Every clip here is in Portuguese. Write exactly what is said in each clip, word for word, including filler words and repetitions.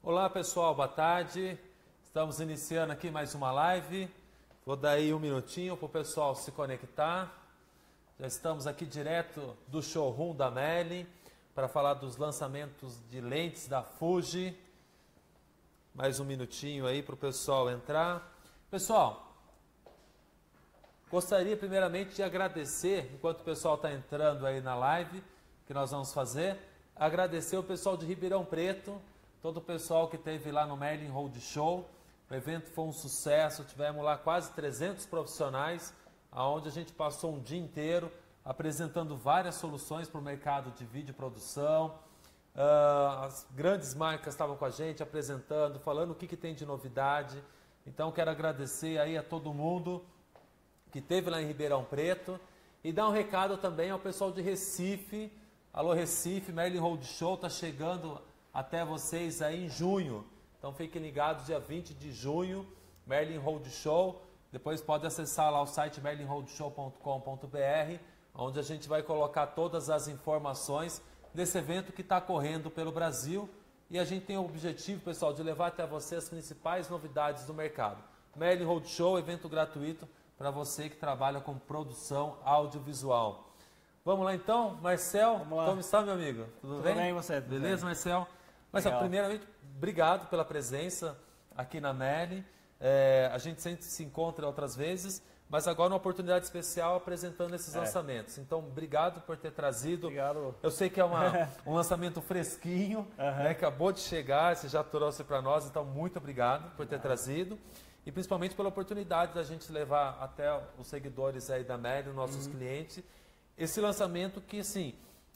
Olá pessoal, boa tarde. Estamos iniciando aqui mais uma live. Vou dar aí um minutinho para o pessoal se conectar. Já estamos aqui direto do showroom da Meli para falar dos lançamentos de lentes da Fuji. Mais um minutinho aí para o pessoal entrar. Pessoal, gostaria primeiramente de agradecer, enquanto o pessoal está entrando aí na live, que nós vamos fazer, agradecer o pessoal de Ribeirão Preto, todo o pessoal que esteve lá no Merlin Road Show. O evento foi um sucesso, tivemos lá quase trezentos profissionais, onde a gente passou um dia inteiro apresentando várias soluções para o mercado de vídeo produção. Uh, as grandes marcas estavam com a gente apresentando, falando o que, que tem de novidade. Então quero agradecer aí a todo mundo que esteve lá em Ribeirão Preto e dar um recado também ao pessoal de Recife. Alô Recife, Merlin Road Show está chegando até vocês aí em junho. Então fiquem ligados, dia vinte de junho, Merlin Road Show. Depois pode acessar lá o site merlin road show ponto com ponto br, onde a gente vai colocar todas as informações desse evento que está correndo pelo Brasil. E a gente tem o objetivo, pessoal, de levar até você as principais novidades do mercado. Merlin Road Show, evento gratuito para você que trabalha com produção audiovisual. Vamos lá então, Marcel, Vamos lá. Como está, meu amigo? Tudo, Tudo bem? bem, você? Tudo Beleza, bem. Marcel? Marcel, Legal. primeiramente, obrigado pela presença aqui na Merlin. É, a gente sempre se encontra outras vezes, mas agora uma oportunidade especial apresentando esses É. lançamentos. Então, obrigado por ter trazido. Obrigado. Eu sei que é uma, um lançamento fresquinho, Aham. né, acabou de chegar, você já trouxe para nós, então muito obrigado por ter trazido. E principalmente pela oportunidade da gente levar até os seguidores aí da Merlin, nossos clientes, esse lançamento que, assim,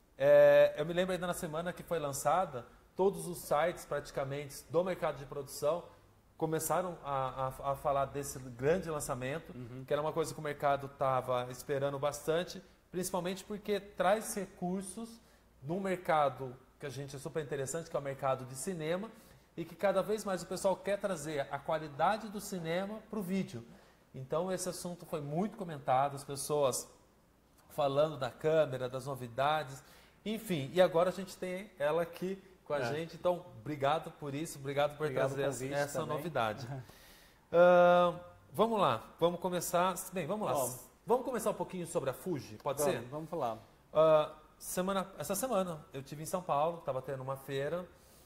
é, eu me lembro ainda na semana que foi lançada, todos os sites praticamente do mercado de produção começaram a, a, a falar desse grande lançamento, que era uma coisa que o mercado estava esperando bastante, principalmente porque traz recursos num mercado que a gente é super interessante, que é o mercado de cinema, e que cada vez mais o pessoal quer trazer a qualidade do cinema para o vídeo. Então esse assunto foi muito comentado, as pessoas falando da câmera, das novidades, enfim. E agora a gente tem ela aqui com a É. gente, então obrigado por isso, obrigado por Obrigado trazer pelo essa, convite essa também. novidade. Ah, vamos lá, vamos começar. Bem, vamos lá. Bom. Vamos começar um pouquinho sobre a Fuji, pode ser? Vamos, vamos falar. Ah, semana, essa semana eu tive em São Paulo, estava tendo uma feira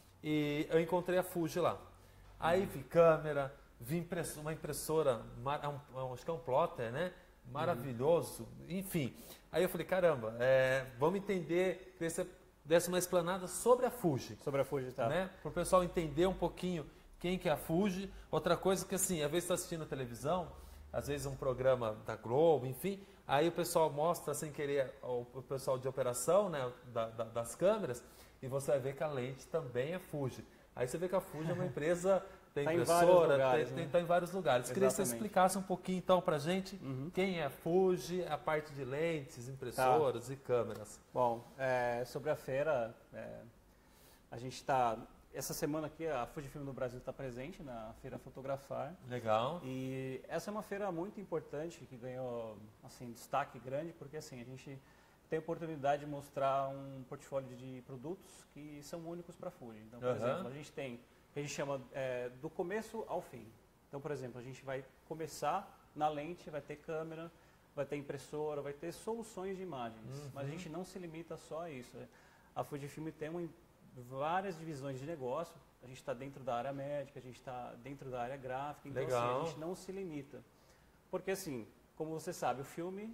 e eu encontrei a Fuji lá. Aí vi câmera, vi impress- uma impressora, mar- é um- é um- acho que é um plotter, né? Maravilhoso, enfim. Aí eu falei, caramba, é, vamos entender, queria que você desse uma explanada sobre a Fuji, Sobre a Fuji, tá? né? Para o pessoal entender um pouquinho quem que é a Fuji. Outra coisa que, assim, às vezes está assistindo televisão, às vezes um programa da Globo, enfim, aí o pessoal mostra sem querer o, o pessoal de operação, né, da- da- das câmeras, e você vai ver que a lente também é Fuji. Aí você vê que a Fuji é uma empresa, tem Tá em vários impressora, lugares, tem, né? tem, tá em vários lugares. Queria que você Exatamente. explicasse um pouquinho então pra gente quem é a Fuji, a parte de lentes, impressoras e câmeras. Bom, é, sobre a feira, é, a gente está... Essa semana aqui, a Fujifilm no Brasil está presente na Feira Fotografar. Legal. E essa é uma feira muito importante, que ganhou assim, destaque grande, porque assim, a gente tem a oportunidade de mostrar um portfólio de produtos que são únicos para a Fuji. Então, por Aham. exemplo, a gente tem o que a gente chama é, do começo ao fim. Então, por exemplo, a gente vai começar na lente, vai ter câmera, vai ter impressora, vai ter soluções de imagens. Mas a gente não se limita só a isso. A Fujifilm tem uma, várias divisões de negócio. A gente está dentro da área médica, a gente está dentro da área gráfica. Então, assim, Legal. a gente não se limita. Porque, assim, como você sabe, o filme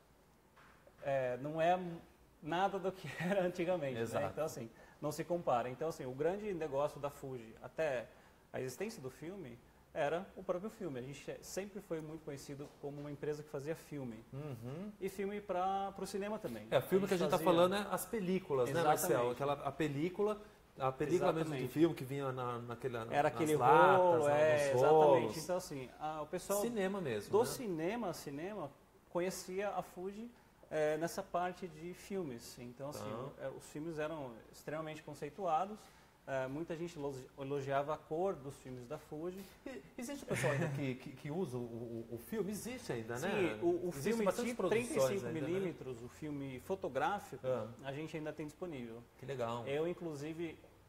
é, não é nada do que era antigamente. Né? Exato. Então, assim, não se compara. Então, assim, o grande negócio da Fuji, até a existência do filme, era o próprio filme. A gente sempre foi muito conhecido como uma empresa que fazia filme. Uhum. E filme para o cinema também. É, o filme que a gente está fazia- falando é as películas, né, Exatamente. Marcel? Aquela, a película, a película mesmo de Exatamente. filme que vinha na, naquele, Era nas aquele latas, rolo, né, é, nos exatamente. rolos. Então, assim, a- o pessoal Cinema mesmo, do né? cinema, cinema, conhecia a Fuji é, nessa parte de filmes. Então, assim, Tá. é, os filmes eram extremamente conceituados. É, muita gente elogi- elogiava a cor dos filmes da Fuji. E- Existe pessoal ainda que, que, que usa o, o, o filme? Existe ainda, né? Sim, o, o Existe filme bastante de produções trinta e cinco ainda, né? milímetros, o filme fotográfico, Ah. a gente ainda tem disponível. Que legal. Eu, inclusive,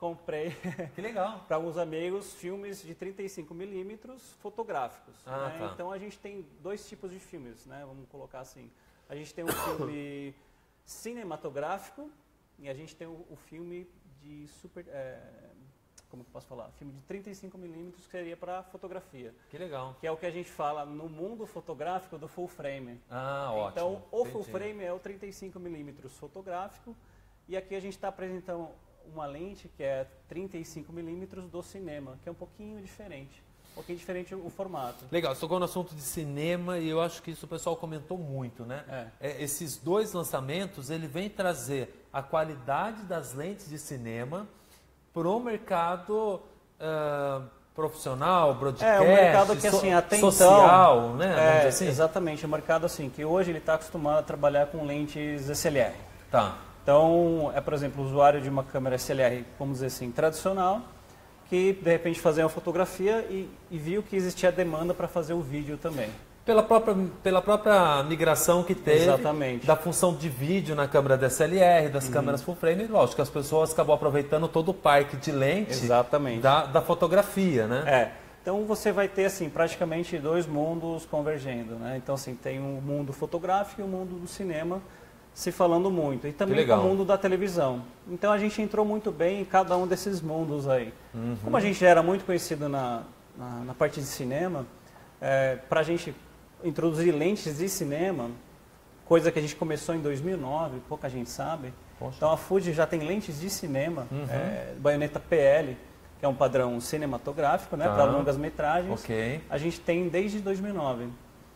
comprei Que legal. para alguns amigos filmes de trinta e cinco milímetros fotográficos. Ah, né? tá. Então a gente tem dois tipos de filmes, né? Vamos colocar assim. A gente tem um filme cinematográfico e a gente tem o, o filme de super... É, como que eu posso falar? Filme de trinta e cinco milímetros que seria para fotografia. Que legal. Que é o que a gente fala no mundo fotográfico do full frame. Ah, ótimo. Então, o Entendi. full frame é o trinta e cinco milímetros fotográfico e aqui a gente está apresentando uma lente que é trinta e cinco milímetros do cinema, que é um pouquinho diferente. Um pouquinho diferente o formato. Legal, você tocou no assunto de cinema e eu acho que isso o pessoal comentou muito, né? É. É, esses dois lançamentos, ele vem trazer a qualidade das lentes de cinema para o mercado ah, profissional, broadcast, É, o mercado que so- assim, até social, então, né? Vamos É, dizer assim? exatamente, o mercado assim, que hoje ele está acostumado a trabalhar com lentes S L R. Tá. Então, é, por exemplo, o usuário de uma câmera S L R, vamos dizer assim, tradicional, que de repente fazia uma fotografia e, e viu que existia demanda para fazer o vídeo também. Pela própria, pela própria migração que teve Exatamente. da função de vídeo na câmera D S L R, das câmeras full frame, e lógico, as pessoas acabam aproveitando todo o parque de lente Exatamente. da, da fotografia, né? É. Então você vai ter assim praticamente dois mundos convergendo, né? Então assim tem o mundo fotográfico e o mundo do cinema se falando muito e também legal. o mundo da televisão. Então a gente entrou muito bem em cada um desses mundos aí. Uhum. Como a gente já era muito conhecido na, na, na parte de cinema, é, para a gente introduzir lentes de cinema, coisa que a gente começou em dois mil e nove, pouca gente sabe. Poxa. Então a Fuji já tem lentes de cinema, Uhum. é, baioneta P L, que é um padrão cinematográfico, né, Tá. para longas metragens. Ok. A gente tem desde dois mil e nove.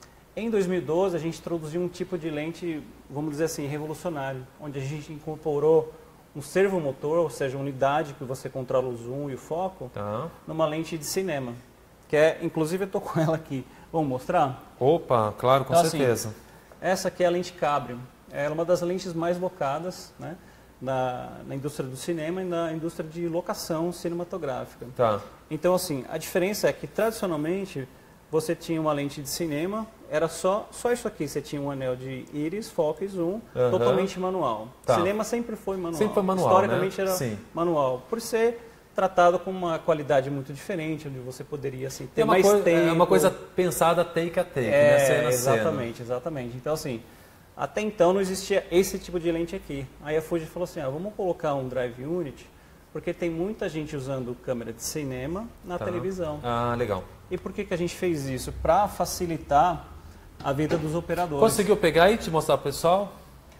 Em dois mil e doze, a gente introduziu um tipo de lente, vamos dizer assim, revolucionário, onde a gente incorporou um servomotor, ou seja, uma unidade que você controla o zoom e o foco, Tá. numa lente de cinema. Que é, inclusive, eu estou com ela aqui. Vamos mostrar? Opa, claro, com Então, assim, certeza. Essa aqui é a lente Cabrio. Ela é uma das lentes mais locadas, né, na, na indústria do cinema e na indústria de locação cinematográfica. Tá. Então, assim, a diferença é que, tradicionalmente, você tinha uma lente de cinema, era só, só isso aqui. Você tinha um anel de íris, foco e zoom, Aham. totalmente manual. Tá. Cinema sempre foi manual. Sempre foi manual, Historicamente né? era Sim. manual. Por ser tratado com uma qualidade muito diferente, onde você poderia assim, ter É uma, mais coisa, tempo. é uma coisa pensada take a take, É, né? Cena a exatamente, exatamente. Então, assim, até então não existia esse tipo de lente aqui. Aí a Fuji falou assim, ah, vamos colocar um drive unit, porque tem muita gente usando câmera de cinema na Tá. televisão. Ah, legal. E por que, que a gente fez isso? Para facilitar a vida dos operadores. Conseguiu pegar e te mostrar pro pessoal?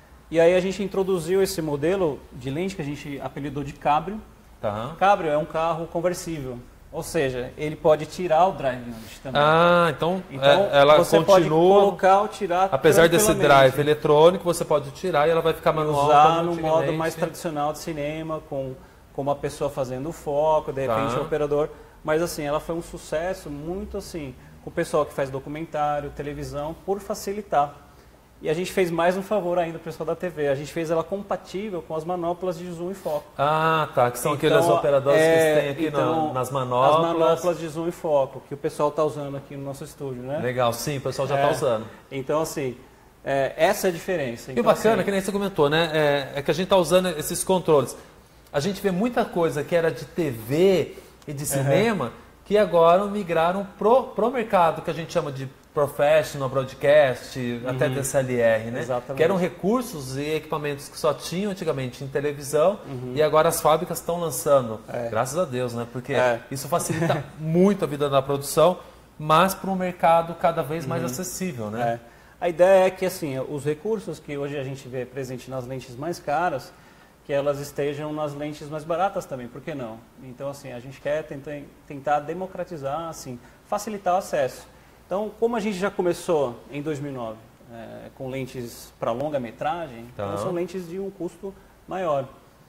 E aí a gente introduziu esse modelo de lente que a gente apelidou de Cabrio. Tá. Cabrio é um carro conversível, ou seja, ele pode tirar o drive unit também. Ah, então, Então, é, ela você pode continua... colocar ou tirar Apesar desse tranquilamente. drive eletrônico, você pode tirar e ela vai ficar manual. Usar como no antigamente. modo mais tradicional de cinema, com, com uma pessoa fazendo foco, de repente Tá. o operador. Mas assim, ela foi um sucesso muito assim, com o pessoal que faz documentário, televisão, por facilitar. E a gente fez mais um favor ainda pro pessoal da T V. A gente fez ela compatível com as manoplas de zoom e foco. Ah, tá. Que são Então, aqueles operadores é, que tem aqui então, na- nas manoplas. As manoplas de zoom e foco, que o pessoal está usando aqui no nosso estúdio, né? Legal, sim, o pessoal já É. está usando. Então, assim, é, essa é a diferença. E Então, o bacana, assim, que nem você comentou, né? É, é que a gente está usando esses controles. A gente vê muita coisa que era de T V e de cinema que agora migraram pro, pro mercado que a gente chama de professional broadcast, até D S L R, né? Exatamente. Que eram recursos e equipamentos que só tinham antigamente em televisão e agora as fábricas estão lançando. É. Graças a Deus, né? Porque É. isso facilita muito a vida da produção, mas para um mercado cada vez mais acessível, né? É. A ideia é que assim, os recursos que hoje a gente vê presente nas lentes mais caras, que elas estejam nas lentes mais baratas também, por que não? Então, assim, a gente quer tentar, tentar democratizar, assim, facilitar o acesso. Então, como a gente já começou em dois mil e nove é, com lentes para longa metragem, Tá. então são lentes de um custo maior.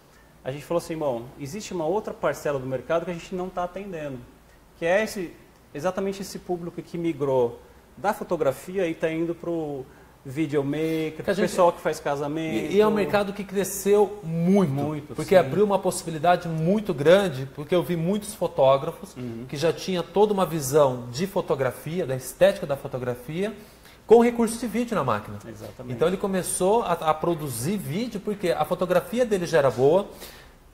A gente falou assim, bom, existe uma outra parcela do mercado que a gente não está atendendo, que é esse, exatamente esse público que migrou da fotografia e está indo para o videomaker, Que a o gente- pessoal que faz casamento. E, e é um mercado que cresceu muito, Muito, porque sim. abriu uma possibilidade muito grande, porque eu vi muitos fotógrafos Uhum. que já tinham toda uma visão de fotografia, da estética da fotografia, com recursos de vídeo na máquina. Exatamente. Então ele começou a, a produzir vídeo, porque a fotografia dele já era boa,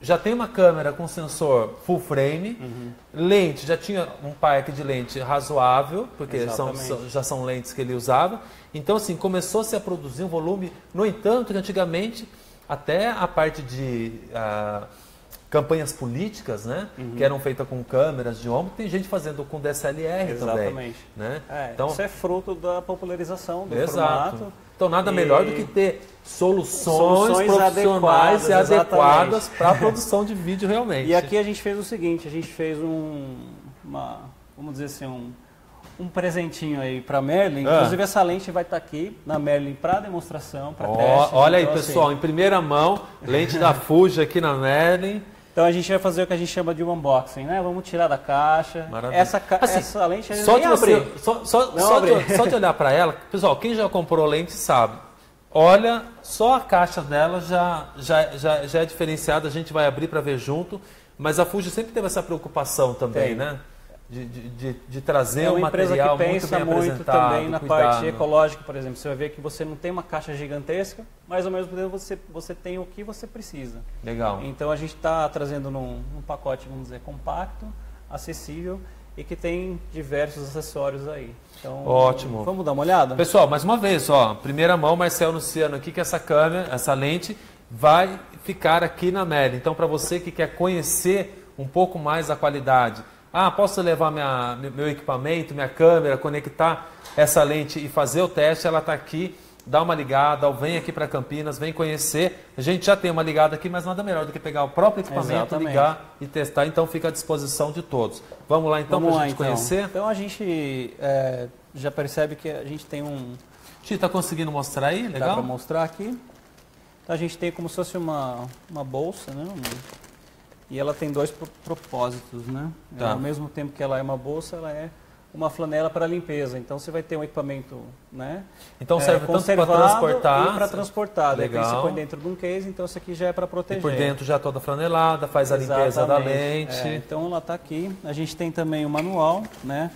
já tem uma câmera com sensor full frame, Uhum. lente, já tinha um parque de lente razoável, porque são, são, já são lentes que ele usava. Então, assim, começou-se a produzir um volume, no entanto, que antigamente, até a parte de uh, campanhas políticas, né, uhum. que eram feitas com câmeras de ombro, tem gente fazendo com D S L R Exatamente. também. Né? É, então, isso é fruto da popularização do exato. formato. Então, nada e... melhor do que ter soluções, soluções profissionais adequadas, e adequadas para a produção de vídeo realmente. E aqui a gente fez o seguinte, a gente fez um, uma, vamos dizer assim, um, um presentinho aí para a Merlin. Ah. Inclusive essa lente vai estar aqui na Merlin para demonstração, para oh, teste. Olha então, aí, pessoal, assim, em primeira mão, lente da Fuji aqui na Merlin. Então a gente vai fazer o que a gente chama de um unboxing, né? Vamos tirar da caixa. Maravilha. Essa, ca assim, essa lente a gente só nem de você, abrir. Só, só, só, de, só de olhar para ela, pessoal, quem já comprou lente sabe. Olha, só a caixa dela já, já, já, já é diferenciada, a gente vai abrir para ver junto. Mas a Fuji sempre teve essa preocupação também, Tem. né? De, de, de, de trazer é um material que pensa muito bem muito apresentado, também na cuidado. parte ecológica, por exemplo. Você vai ver que você não tem uma caixa gigantesca, mas ao mesmo tempo você, você tem o que você precisa. Legal. Então a gente está trazendo num, num pacote, vamos dizer, compacto, acessível e que tem diversos acessórios aí. Então, ótimo. Vamos dar uma olhada? Pessoal, mais uma vez, ó, primeira mão, Marcel anunciando aqui que essa câmera, essa lente vai ficar aqui na Merlin. Então, para você que quer conhecer um pouco mais a qualidade, ah, posso levar minha, meu equipamento, minha câmera, conectar essa lente e fazer o teste, ela está aqui, dá uma ligada, ou vem aqui para Campinas, vem conhecer. A gente já tem uma ligada aqui, mas nada melhor do que pegar o próprio equipamento, Exatamente. ligar e testar, então fica à disposição de todos. Vamos lá então para a gente então. conhecer? Então a gente é, já percebe que a gente tem um... A gente está conseguindo mostrar aí? Legal? Dá para mostrar aqui. Então a gente tem como se fosse uma, uma bolsa, né? Um, e ela tem dois propósitos, né? Tá. Ao mesmo tempo que ela é uma bolsa, ela é uma flanela para limpeza. Então você vai ter um equipamento, né? Então serve é, tanto para transportar e para transportar. Legal. Depois você põe dentro de um case, então isso aqui já é para proteger. E por dentro já toda flanelada, faz a Exatamente. limpeza da lente. É, então ela está aqui. A gente tem também o manual, né?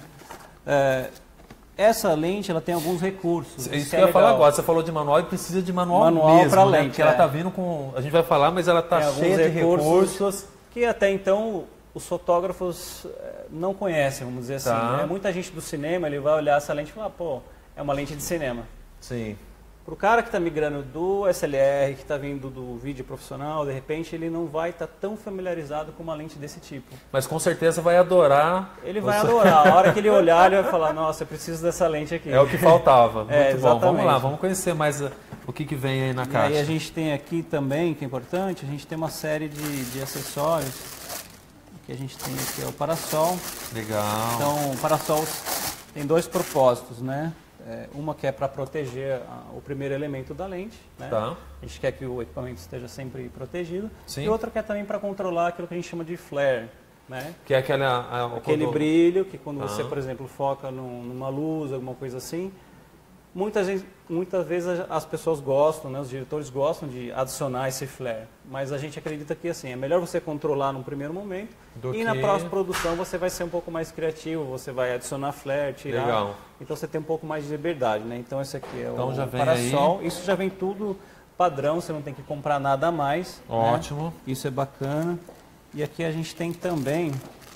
É, essa lente ela tem alguns recursos. Isso, isso que eu ia legal. falar agora. Você falou de manual e precisa de manual, manual mesmo, para né? lente. Porque é. ela está vindo com. A gente vai falar, mas ela está cheia de recursos, recursos que até então os fotógrafos não conhecem, vamos dizer tá. assim. Né? Muita gente do cinema ele vai olhar essa lente e falar, pô, é uma lente de cinema. Sim. Para o cara que está migrando do S L R, que está vindo do vídeo profissional, de repente ele não vai estar tá tão familiarizado com uma lente desse tipo. Mas com certeza vai adorar. Ele vai adorar. A hora que ele olhar, ele vai falar, nossa, eu preciso dessa lente aqui. É o que faltava. Muito é, bom. Vamos lá, vamos conhecer mais o que, que vem aí na e caixa. E aí a gente tem aqui também, que é importante, a gente tem uma série de, de acessórios. Que a gente tem aqui é o parasol. Legal. Então, o parasol tem dois propósitos, né? É, uma que é para proteger a, o primeiro elemento da lente, né? Tá. A gente quer que o equipamento esteja sempre protegido. Sim. E outra que é também para controlar aquilo que a gente chama de flare, né? Que é aquela, a, aquele quando... brilho que quando tá. você, por exemplo, foca num, numa luz, alguma coisa assim, muitas vezes, muitas vezes as pessoas gostam, né? Os diretores gostam de adicionar esse flare, mas a gente acredita que assim é melhor você controlar num primeiro momento Do e que... na próxima produção você vai ser um pouco mais criativo, você vai adicionar flare, tirar. Legal. Então você tem um pouco mais de liberdade, né? Então esse aqui é então, o já vem parasol. aí. Isso já vem tudo padrão, você não tem que comprar nada a mais. Ótimo. Né? Isso é bacana. E aqui a gente tem também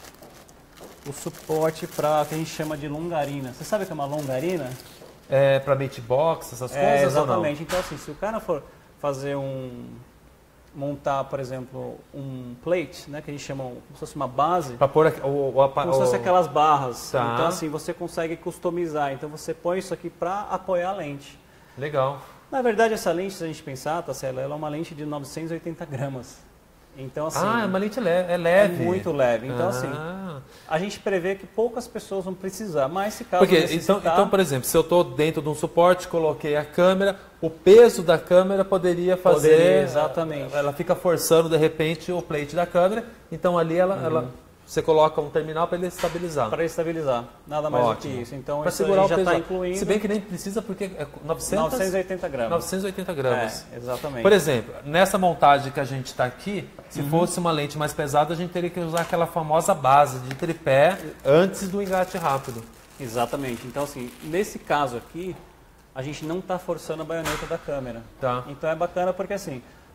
o suporte para o que a gente chama de longarina. Você sabe o que é uma longarina? É para beatbox, essas é, coisas exatamente. ou não? Então assim, se o cara for fazer um montar, por exemplo, um plate, né, que a gente chama como se fosse uma base, para pôr o, o, o, como se fosse aquelas barras. Tá. Então assim, você consegue customizar. Então você põe isso aqui para apoiar a lente. Legal. Na verdade, essa lente, se a gente pensar, Tassela, ela é uma lente de novecentos e oitenta gramas. Então, assim, ah, é uma lente leve, é leve. É muito leve. Então, ah. assim, a gente prevê que poucas pessoas vão precisar, mas se caso Porque, necessitar... então, então, por exemplo, se eu estou dentro de um suporte, coloquei a câmera, o peso da câmera poderia fazer... Poderia, exatamente. Ela fica forçando, de repente, o plate da câmera, então ali ela... Uhum. ela você coloca um terminal para ele estabilizar. Para estabilizar, nada mais Ótimo. do que isso. Então, pra isso segurar já está o incluindo... Se bem que nem precisa, porque é novecentos, novecentos e oitenta gramas. novecentos e oitenta gramas. É, exatamente. Por exemplo, nessa montagem que a gente está aqui, se uhum. fosse uma lente mais pesada, a gente teria que usar aquela famosa base de tripé antes do engate rápido. Exatamente. Então, assim, nesse caso aqui, a gente não está forçando a baioneta da câmera. Tá. Então, é bacana porque, assim,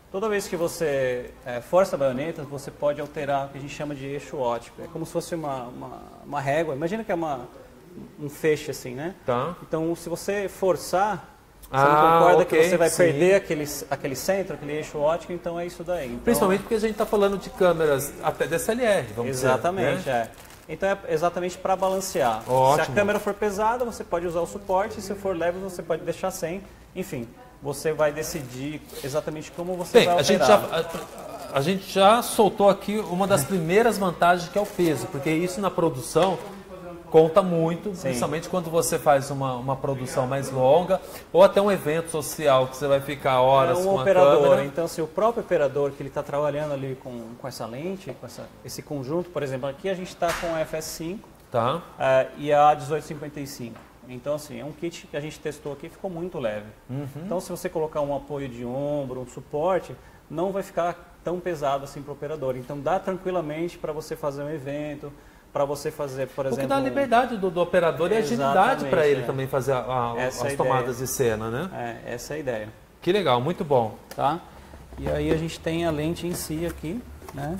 Toda vez que você é, força a baioneta, você pode alterar o que a gente chama de eixo óptico. É como se fosse uma, uma, uma régua. Imagina que é uma, um feixe assim, né? Tá. Então, se você forçar, você Ah, não concorda ok, que você vai sim. perder aquele, aquele centro, aquele eixo óptico, então é isso daí. Então, Principalmente porque a gente está falando de câmeras até D S L R, vamos exatamente, dizer. Né? é. Então é exatamente para balancear. Ótimo. Se a câmera for pesada, você pode usar o suporte, se for leve, você pode deixar sem. Enfim, você vai decidir exatamente como você Bem, vai a gente, alterar. já, a, a gente já soltou aqui uma das primeiras vantagens, que é o peso, porque isso na produção conta muito, Sim. principalmente quando você faz uma, uma produção mais longa ou até um evento social que você vai ficar horas é um com a operador, câmera. então se o próprio operador que ele está trabalhando ali com, com essa lente, com essa, esse conjunto, por exemplo, aqui a gente está com a F S cinco Tá. uh, e a dezoito cinquenta e cinco. Então assim, é um kit que a gente testou aqui, ficou muito leve. Uhum. Então se você colocar um apoio de ombro, um suporte, não vai ficar tão pesado assim para o operador. Então dá tranquilamente para você fazer um evento, para você fazer, por O exemplo... que dá a liberdade do, do operador e agilidade Exatamente, para ele é. também fazer a- a- Essa é as a tomadas ideia. de cena, né? É, essa é a ideia, Que legal, muito bom. tá? E aí a gente tem a lente em si aqui, né?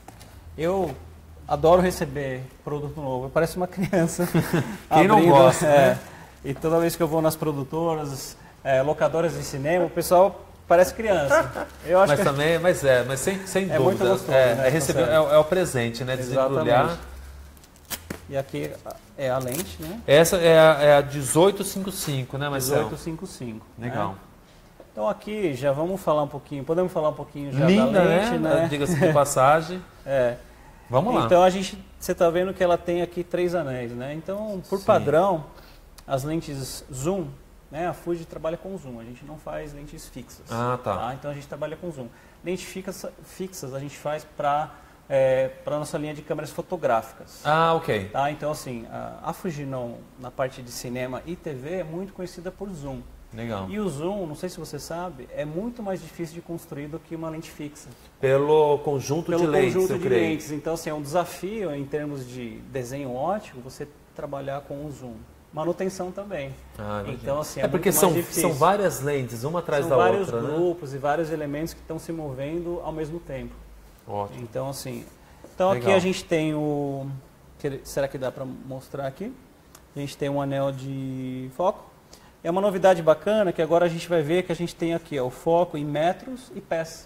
Eu adoro receber produto novo, parece uma criança. Quem não gosta, é, né? E toda vez que eu vou nas produtoras, é, locadoras de cinema, o pessoal parece criança. Eu acho Mas que também, mas é, mas sem, sem É dúvida. muito gostoso, é, né, é, receber, essa é, é o presente, né? Desembrulhar. Exatamente. E aqui é a lente, né? Essa é a, é a dezoito cinquenta e cinco, né, Marcelo? dezoito cinquenta e cinco. Legal. Né? Então aqui já vamos falar um pouquinho, podemos falar um pouquinho já Linda, da lente, né? né? Diga-se de passagem. É. Vamos lá. Então a gente, você está vendo que ela tem aqui três anéis, né? Então, por Sim. padrão, as lentes zoom, né? A Fuji trabalha com zoom, a gente não faz lentes fixas. Ah, tá. Então a gente trabalha com zoom. Lentes fixas, fixas a gente faz para é, para nossa linha de câmeras fotográficas. Ah, ok. Tá? Então assim, a, a Fujinon na parte de cinema e T V é muito conhecida por zoom. Legal. E o zoom, não sei se você sabe, é muito mais difícil de construir do que uma lente fixa. Pelo conjunto Pelo de lentes, conjunto eu de creio. lentes. Então, assim, é um desafio em termos de desenho óptico você trabalhar com o zoom. Manutenção também. Ah, imagino. Então, assim, é, é porque muito são, mais difícil. são várias lentes, uma atrás São da vários outra, né? grupos e vários elementos que estão se movendo ao mesmo tempo. Ótimo. Então, assim... Então, Legal. aqui a gente tem o... que- Será que dá para mostrar aqui? A gente tem um anel de foco. É uma novidade bacana que agora a gente vai ver que a gente tem aqui ó, o foco em metros e pés.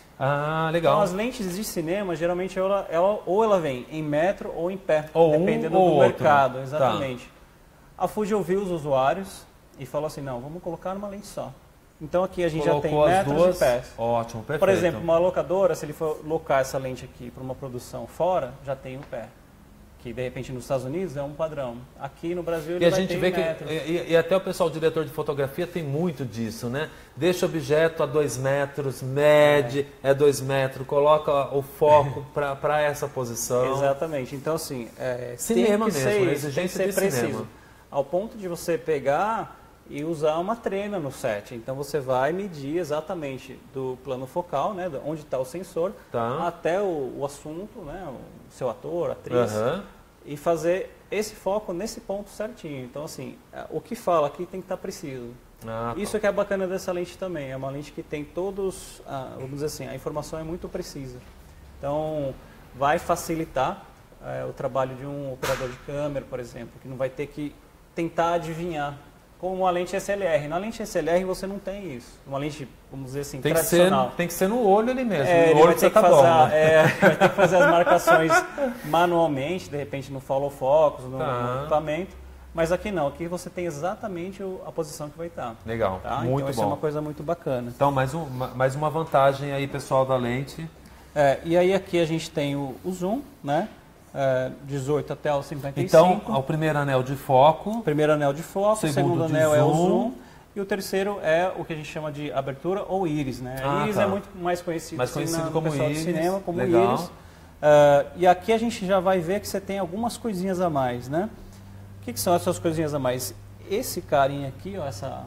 Ah, Então, legal. as lentes de cinema, geralmente, ela, ela- ou ela vem em metro ou em pé, Ou um dependendo ou do outro. mercado. Tá. Exatamente. A Fuji ouviu os usuários e falou assim, não, vamos colocar numa lente só. Então, aqui a gente já Colocou tem as metros duas. e pés. Ótimo, perfeito. Por exemplo, uma locadora, se ele for locar essa lente aqui para uma produção fora, já tem o pé. Que, de repente, nos Estados Unidos é um padrão. Aqui no Brasil, ele E a vai gente ter vê em que, metros. e, e até o pessoal diretor de fotografia tem muito disso, né? Deixa o objeto a dois metros, mede, é, dois metros, coloca o foco para essa posição. Exatamente. Então, assim, é, Cinema tem que mesmo, ser, né? isso, Exigência tem que ser de preciso. cinema. Ao ponto de você pegar e usar uma trena no set. Então, você vai medir exatamente do plano focal, né, onde está o sensor, Tá. até o, o assunto, né, o seu ator, atriz, Aham. e fazer esse foco nesse ponto certinho. Então, assim, o que fala aqui tem que estar preciso. Ah, tá. Isso que é bacana dessa lente também. É uma lente que tem todos, ah, vamos dizer assim, a informação é muito precisa. Então, vai facilitar eh, o trabalho de um operador de câmera, por exemplo, que não vai ter que tentar adivinhar. Como a lente S L R. Na lente S L R você não tem isso. Uma lente, vamos dizer assim, Tem que, ser, tradicional. tem que ser no olho ali mesmo. É, no ele olho vai que ter você que, tá fazer, bom, né? é, vai ter que fazer as marcações manualmente, de repente no follow focus, no, Tá. no equipamento. Mas aqui não, aqui você tem exatamente o- a posição que vai estar. Legal, Tá? muito então isso bom. é uma coisa muito bacana. Então, mais, um, ma- mais uma vantagem aí, pessoal da lente. É, e aí aqui a gente tem o, o zoom, né? É, dezoito até o cinquenta e Então, cinco. o primeiro anel de foco. Primeiro anel de foco, o Segundo segundo de anel é o zoom. zoom. E o terceiro é o que a gente chama de abertura ou íris, né? Ah, íris tá. é muito mais conhecido, Mais assim, conhecido na- no como pessoal íris, de cinema, como legal. íris. Ah, e aqui a gente já vai ver que você tem algumas coisinhas a mais, né? O que, que são essas coisinhas a mais? Esse carinha aqui, ó, essa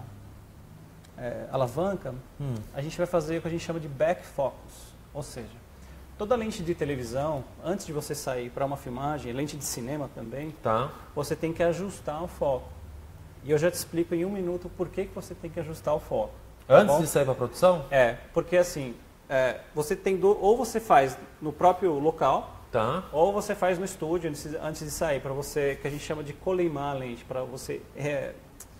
é, alavanca, Hum. a gente vai fazer o que a gente chama de back focus. Ou seja, toda lente de televisão, antes de você sair para uma filmagem, lente de cinema também, Tá. você tem que ajustar o foco. E eu já te explico em um minuto por que, que você tem que ajustar o foco. tá Antes bom? de sair para produção? É, porque assim, é, você tem do, ou você faz no próprio local, Tá. ou você faz no estúdio antes, antes de sair, para você, que a gente chama de colimar a lente, para você é,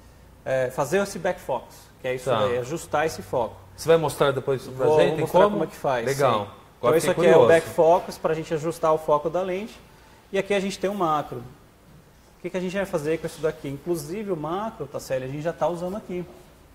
é, fazer esse backfocus, que é isso Tá. daí, ajustar esse foco. Você vai mostrar depois pra Vou, gente? vou Tem mostrar como? como é que faz. Legal. Sim. Então isso aqui curioso. é o backfocus, para a gente ajustar o foco da lente. E aqui a gente tem o macro. O que, que a gente vai fazer com isso daqui? Inclusive o macro, Tasselli, a gente já está usando aqui.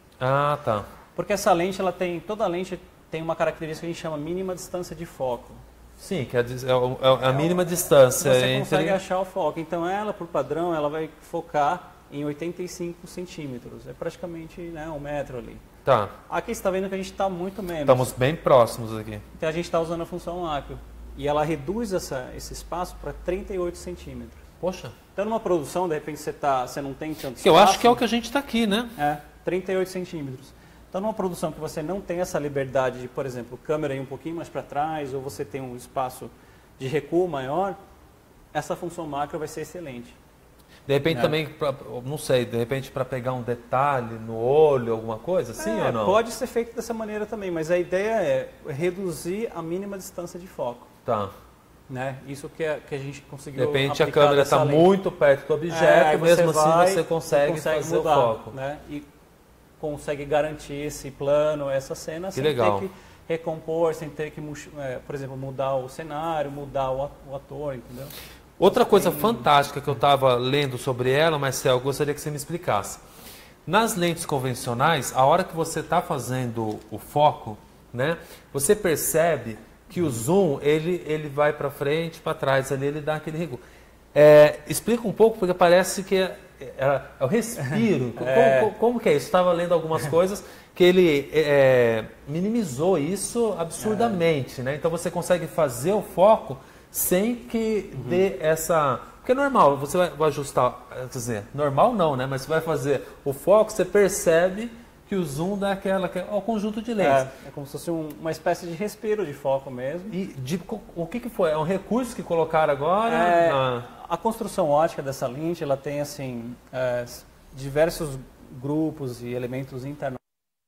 Ah, tá. Porque essa lente, ela tem, toda lente tem uma característica que a gente chama mínima distância de foco. Sim, que é, é a mínima distância Você entre... consegue achar o foco. Então ela, por padrão, ela vai focar em oitenta e cinco centímetros. É praticamente, né, um metro ali. Tá. Aqui você está vendo que a gente está muito menos. Estamos bem próximos aqui. Então a gente está usando a função macro. E ela reduz essa, esse espaço para trinta e oito centímetros. Poxa. Então numa produção, de repente você, tá, você não tem tanto espaço. Eu acho que é o que a gente está aqui, né? É, trinta e oito centímetros. Então numa produção que você não tem essa liberdade de, por exemplo, câmera ir um pouquinho mais para trás, ou você tem um espaço de recuo maior, essa função macro vai ser excelente. De repente É. também, pra, não sei, de repente para pegar um detalhe no olho, alguma coisa assim É, ou não? pode ser feito dessa maneira também, mas a ideia é reduzir a mínima distância de foco. Tá. Né? Isso que, é, que a gente conseguiu De repente a aplicar câmera dessa está lente. muito perto do objeto, É, aí você mesmo vai assim você e consegue, consegue fazer mudar, o foco. Né? E consegue garantir esse plano, essa cena, Que sem legal. ter que recompor, sem ter que, é, por exemplo, mudar o cenário, mudar o ator, entendeu? Outra coisa fantástica que eu estava lendo sobre ela, Marcel, eu gostaria que você me explicasse. Nas lentes convencionais, a hora que você está fazendo o foco, né, você percebe que o zoom ele, ele vai para frente, para trás, ali ele dá aquele recuo. É, explica um pouco, porque parece que é, é, é o respiro. É. Como, como que é isso? Estava lendo algumas coisas que ele é, minimizou isso absurdamente. É. Né? Então você consegue fazer o foco sem que uhum. dê essa... Porque é normal, você vai, vai ajustar, quer dizer, normal não, né? Mas você vai fazer o foco, você percebe que o zoom dá aquela, é o conjunto de lentes. É, é como se fosse um, uma espécie de respiro de foco mesmo. E de, o que, que foi? É um recurso que colocaram agora? É, ah. A construção ótica dessa lente, ela tem assim, é, diversos grupos e elementos internos.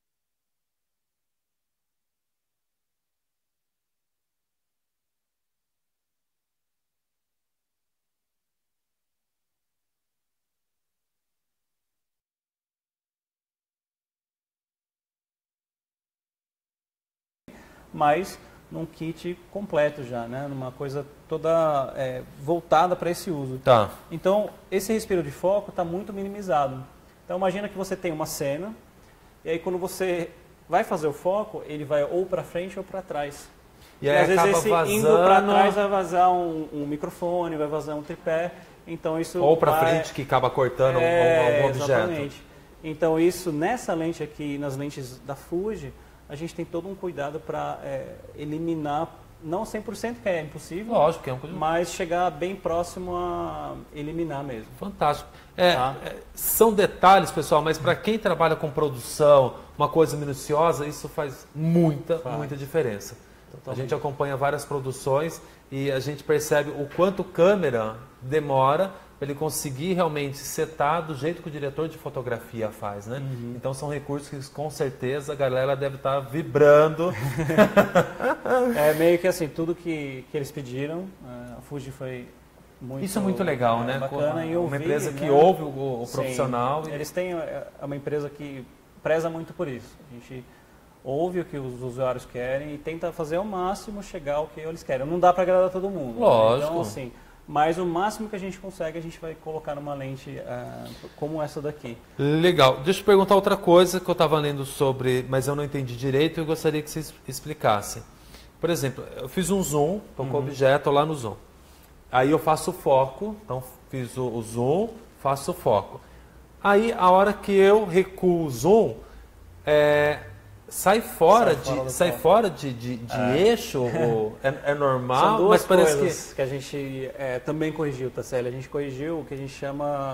Mas num kit completo já, né? Numa coisa toda é, voltada para esse uso. Tá. Então, esse respiro de foco está muito minimizado. Então, imagina que você tem uma cena, e aí quando você vai fazer o foco, ele vai ou para frente ou para trás. E aí e, às vezes acaba esse vazando... indo para trás vai vazar um, um microfone, vai vazar um tripé, então isso ou para vai... frente que acaba cortando é, algum, algum objeto. Exatamente. Então isso, nessa lente aqui, nas lentes da Fuji, a gente tem todo um cuidado para é, eliminar, não cem por cento que é impossível, lógico que é um coisa... mas chegar bem próximo a eliminar mesmo. Fantástico. É, Tá. é, são detalhes, pessoal, mas para quem trabalha com produção, uma coisa minuciosa, isso faz muita, Faz. muita diferença. Totalmente. A gente acompanha várias produções e a gente percebe o quanto câmera demora para ele conseguir realmente setar do jeito que o diretor de fotografia faz, né? Uhum. Então são recursos que com certeza a galera deve estar vibrando. É meio que assim, tudo que, que eles pediram, a Fuji foi muito Isso é muito legal, é, né? bacana. E eu uma vi, empresa que né? ouve o, o Sim. profissional. E... Eles têm, é uma empresa que preza muito por isso. A gente ouve o que os usuários querem e tenta fazer ao máximo chegar ao que eles querem. Não dá para agradar todo mundo. Lógico. Né? Então, assim, mas o máximo que a gente consegue, a gente vai colocar numa lente uh, como essa daqui. Legal. Deixa eu perguntar outra coisa que eu estava lendo sobre, mas eu não entendi direito e eu gostaria que vocês explicassem. Por exemplo, eu fiz um zoom, estou com o objeto lá no zoom. Aí eu faço o foco, então fiz o, o zoom, faço o foco. Aí, a hora que eu recuo o zoom, é, sai fora, Sai fora de, do sai foco. fora de, de, de É. eixo, ou é, é normal, São duas mas parece coisas que... que... a gente é, também corrigiu, Tasselli. A gente corrigiu o que a gente chama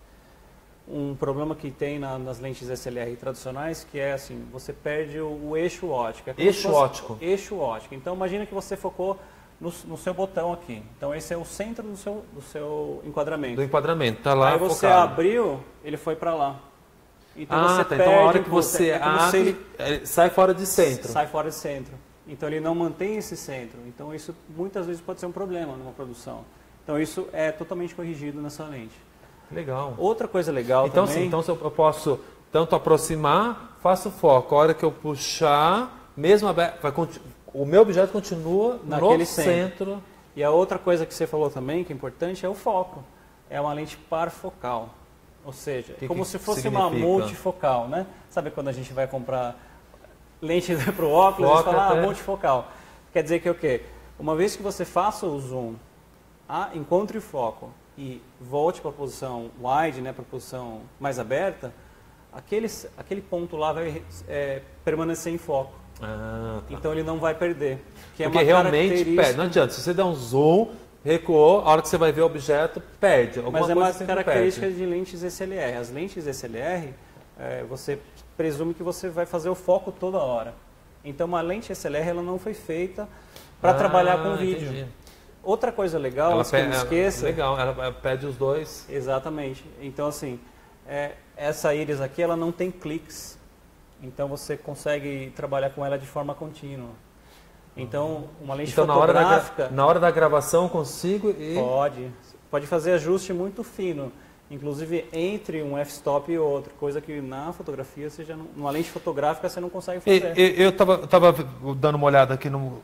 um problema que tem na, nas lentes S L R tradicionais, que é assim, você perde o, o eixo óptico. É como Eixo se fosse- óptico. Eixo óptico. Então imagina que você focou no, no seu botão aqui. Então esse é o centro do seu, do seu enquadramento. Do enquadramento, tá lá Aí você focado. abriu, ele foi para lá. Então Ah, você tá. perde Então a hora um que pouco. você é como se abre, ele ele sai fora de centro. sai fora de centro. Então ele não mantém esse centro. Então isso muitas vezes pode ser um problema numa produção. Então isso é totalmente corrigido nessa lente. Legal. Outra coisa legal então, também... Sim, então eu posso tanto aproximar, faço foco. A hora que eu puxar, mesmo aberto, vai, o meu objeto continua naquele no centro. centro. E a outra coisa que você falou também, que é importante, é o foco. É uma lente parfocal. Ou seja, que como que se fosse significa? uma multifocal, né? Sabe quando a gente vai comprar lente para o óculos, eles falam, ah, multifocal. Quer dizer que o quê? Uma vez que você faça o zoom, ah, encontre o foco e volte para a posição wide, né, para a posição mais aberta, aquele, aquele ponto lá vai é, permanecer em foco. Ah, tá. Então ele não vai perder. Que Porque é uma realmente característica... perde. Não adianta, se você der um zoom, recuou, a hora que você vai ver o objeto, perde. Alguma Mas é coisa uma característica perde. de lentes S L R. As lentes S L R, é, você presume que você vai fazer o foco toda hora. Então uma lente S L R ela não foi feita para ah, trabalhar com vídeo. Entendi. Outra coisa legal, ela antes que eu não esqueça... Legal, ela pede os dois. Exatamente. Então assim, é, essa íris aqui ela não tem cliques. Então você consegue trabalhar com ela de forma contínua. Então, uma lente então, fotográfica... Na hora, da, na hora da gravação eu consigo e... Pode. Pode fazer ajuste muito fino. Inclusive entre um f-stop e outro. Coisa que na fotografia, você já não, numa lente fotográfica, você não consegue fazer. E, eu estava dando uma olhada aqui no...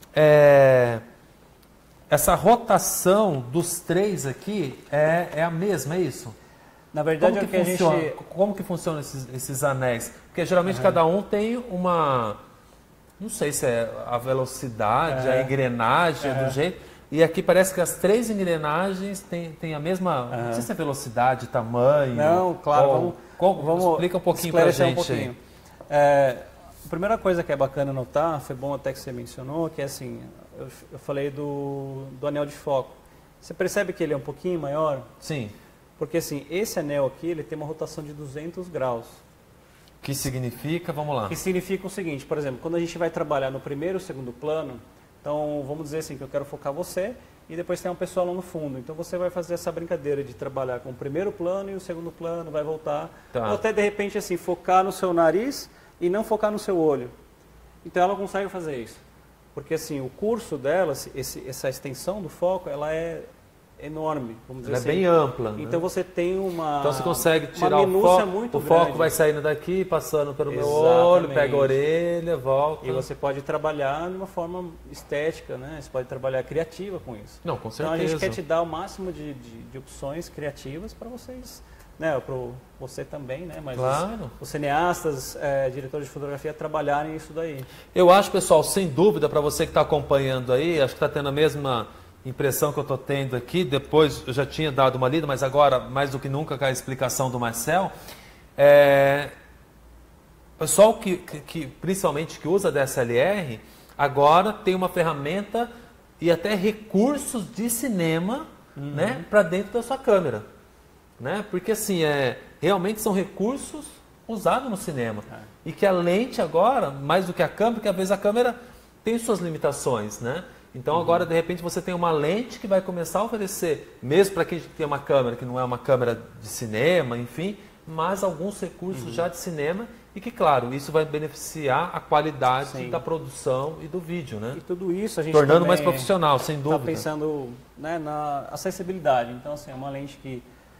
É, essa rotação dos três aqui é, é a mesma, é isso? Na verdade, como é que, que funciona, a gente... Como que funcionam esses, esses anéis? Porque geralmente uhum. cada um tem uma... Não sei se é a velocidade, é. a engrenagem, é. do jeito... E aqui parece que as três engrenagens têm, têm a mesma... Uhum. Não sei se é velocidade, tamanho... Não, claro. Ou, vamos, como, vamos explica um pouquinho pra gente um pouquinho. aí. É, a primeira coisa que é bacana notar, foi bom até que você mencionou, que é assim, eu, eu falei do, do anel de foco. Você percebe que ele é um pouquinho maior? Sim. Porque assim, esse anel aqui, ele tem uma rotação de duzentos graus. Que significa, vamos lá. Que significa o seguinte, por exemplo, quando a gente vai trabalhar no primeiro e segundo plano, então vamos dizer assim, que eu quero focar você e depois tem uma pessoa lá no fundo. Então você vai fazer essa brincadeira de trabalhar com o primeiro plano e o segundo plano, vai voltar. Tá. Ou até de repente assim, focar no seu nariz e não focar no seu olho. Então ela consegue fazer isso. Porque assim, o curso dela, esse, essa extensão do foco, ela é enorme, vamos dizer Ela assim. é bem ampla. Então né? você tem uma Então você consegue tirar uma o foco, muito o foco grande. vai saindo daqui, passando pelo meu Exatamente. olho, pega a orelha, volta. E você pode trabalhar de uma forma estética, né? Você pode trabalhar criativa com isso. Não, com certeza. Então a gente quer te dar o máximo de, de, de opções criativas para vocês, né? Para você também, né? Mas claro. os, os cineastas, é, diretores de fotografia trabalharem isso daí. Eu acho, pessoal, sem dúvida, para você que está acompanhando aí, acho que está tendo a mesma impressão que eu estou tendo aqui, depois eu já tinha dado uma lida, mas agora, mais do que nunca, com a explicação do Marcel, é, pessoal que, que, que, principalmente que usa D S L R, agora tem uma ferramenta e até recursos de cinema, uhum. né, para dentro da sua câmera. Né? Porque assim, é, realmente são recursos usados no cinema. É. E que a lente agora, mais do que a câmera, porque às vezes a câmera tem suas limitações, né? Então, uhum. agora, de repente, você tem uma lente que vai começar a oferecer, mesmo para quem tem uma câmera que não é uma câmera de cinema, enfim, mas alguns recursos uhum. já de cinema e que, claro, isso vai beneficiar a qualidade Sim. da produção e do vídeo, né? E tudo isso a gente tornando mais profissional, sem dúvida. Está pensando, né, na acessibilidade. Então, assim, é uma lente que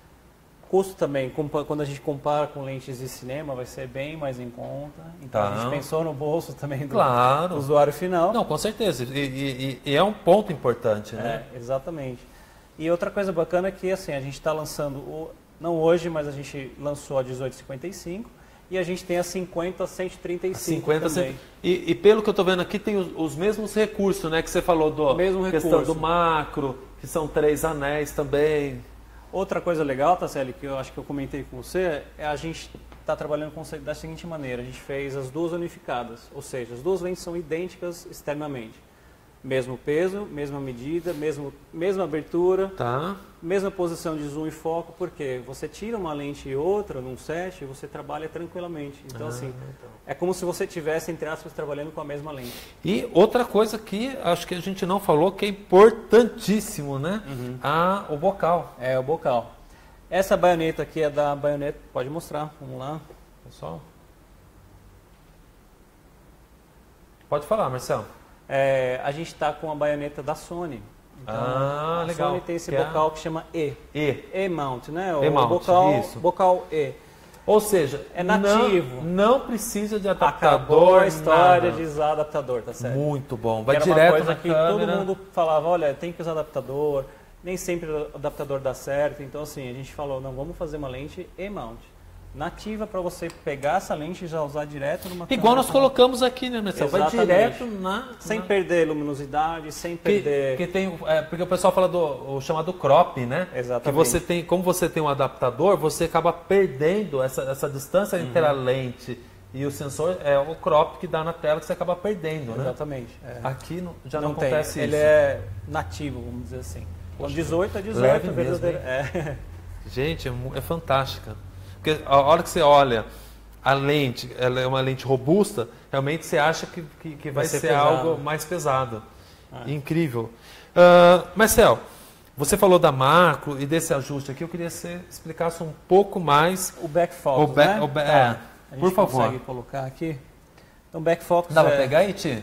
custo também, quando a gente compara com lentes de cinema, vai ser bem mais em conta. Então tá. a gente pensou no bolso também do, claro. do usuário final. Não, com certeza. E, e, e é um ponto importante, né? É, exatamente. E outra coisa bacana é que assim, a gente está lançando, o, não hoje, mas a gente lançou a dezoito cinquenta e cinco e a gente tem a cinquenta cento e trinta e cinco cinquenta, também. E, e pelo que eu estou vendo aqui, tem os, os mesmos recursos, né? Que você falou do Mesmo questão recurso. do macro, que são três anéis também. Outra coisa legal, Tasselli, que eu acho que eu comentei com você, é a gente está trabalhando com, da seguinte maneira, a gente fez as duas unificadas, ou seja, as duas lentes são idênticas externamente. Mesmo peso, mesma medida, mesmo, mesma abertura, tá. mesma posição de zoom e foco, porque você tira uma lente e outra num set e você trabalha tranquilamente. Então, ah, assim, então. é como se você tivesse, entre aspas, trabalhando com a mesma lente. E outra coisa que acho que a gente não falou, que é importantíssimo, né? Uhum. Ah, o bocal. É, o bocal. Essa baioneta aqui é da baioneta, pode mostrar, vamos lá, pessoal. Pode falar, Marcelo. É, a gente está com a baioneta da Sony. Então, ah, a legal. Sony tem esse que bocal é? que chama E. E. E-mount, né? O E-mount, bocal, isso. bocal E. Ou seja, É nativo. Não, não precisa de adaptador. Acabou a história nada. de usar adaptador, tá certo? Muito bom. Vai Era direto uma coisa na que câmera. todo mundo falava, olha, tem que usar adaptador, nem sempre o adaptador dá certo. Então assim, a gente falou, não, vamos fazer uma lente E-mount. Nativa para você pegar essa lente e já usar direto numa câmera. Igual nós colocamos aqui, né, Marcelo? Vai Exatamente. direto na... Sem na... perder luminosidade, sem Que, perder... que tem, é, porque o pessoal fala do o chamado crop, né? Exatamente. Que você tem, como você tem um adaptador, você acaba perdendo essa, essa distância entre Uhum. a lente e o sensor, é o crop que dá na tela que você acaba perdendo, né? Exatamente. É. Aqui não- já não, Não tem. acontece Ele isso. é nativo, vamos dizer assim. Então dezoito é dezoito, leve mesmo, verdadeiro. hein? É. Gente, é, mu- é fantástica. Porque a hora que você olha a lente, ela é uma lente robusta, realmente você acha que, que, que vai, Vai ser ser, pesado. algo mais pesado. Ah. Incrível. Uh, Marcel, você falou da macro e desse ajuste aqui, eu queria que você explicasse um pouco mais. O back focus, O ba- né? o ba- Tá. é, A gente por favor. consegue colocar aqui. Então back focus Dá é... pra pegar aí, Ti?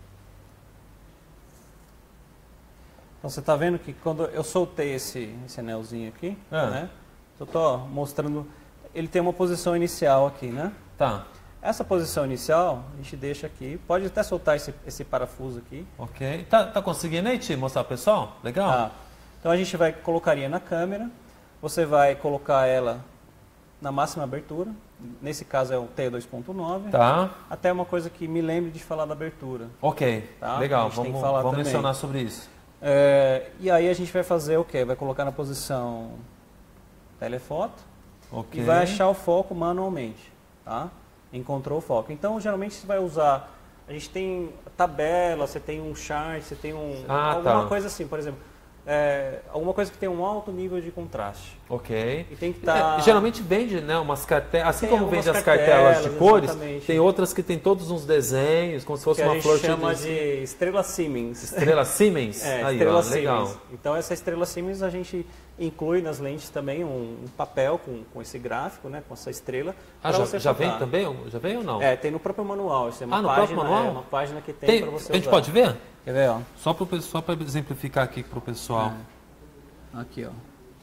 Então você está vendo que quando eu soltei esse, esse anelzinho aqui, Ah. né? Eu estou mostrando, ele tem uma posição inicial aqui, né? Tá, Essa posição inicial a gente deixa aqui, pode até soltar esse, esse parafuso aqui. ok. Tá, tá conseguindo aí, Ti, mostrar pro pessoal? Legal? Tá. Então a gente vai colocaria na câmera, você vai colocar ela na máxima abertura, nesse caso é o T dois ponto nove. Tá, Até uma coisa que me lembre de falar da abertura. ok. Tá? A Legal, gente tem que vamos, falar vamos também. mencionar sobre isso. É, e aí a gente vai fazer o quê? Vai colocar na posição telefoto. Ok. E vai achar o foco manualmente, tá? Encontrou o foco. Então, geralmente você vai usar, a gente tem tabela, você tem um chart, você tem um, Ah, alguma tá. coisa assim, por exemplo, é, alguma coisa que tem um alto nível de contraste. Ok. E tem que estar... É, geralmente vende, né, umas cartelas, assim Tem como algumas vende as cartelas de cartelas, cores, exatamente. tem outras que tem todos uns desenhos, como se fosse que a uma gente flor cheia chama de... de estrela Siemens. Estrela Siemens? É, Aí, estrela ó, legal. Siemens. Então essa estrela Siemens a gente inclui nas lentes também um, um papel com, com esse gráfico, né, com essa estrela. Ah, pra já, você já vem focar. também? Já vem ou não? É, tem no próprio manual. Isso é uma Ah, no página, próprio manual? É uma página que tem, Tem- para você a gente usar. pode ver? Quer ver, ó? Só para só pra exemplificar aqui para o pessoal. É. Aqui, ó.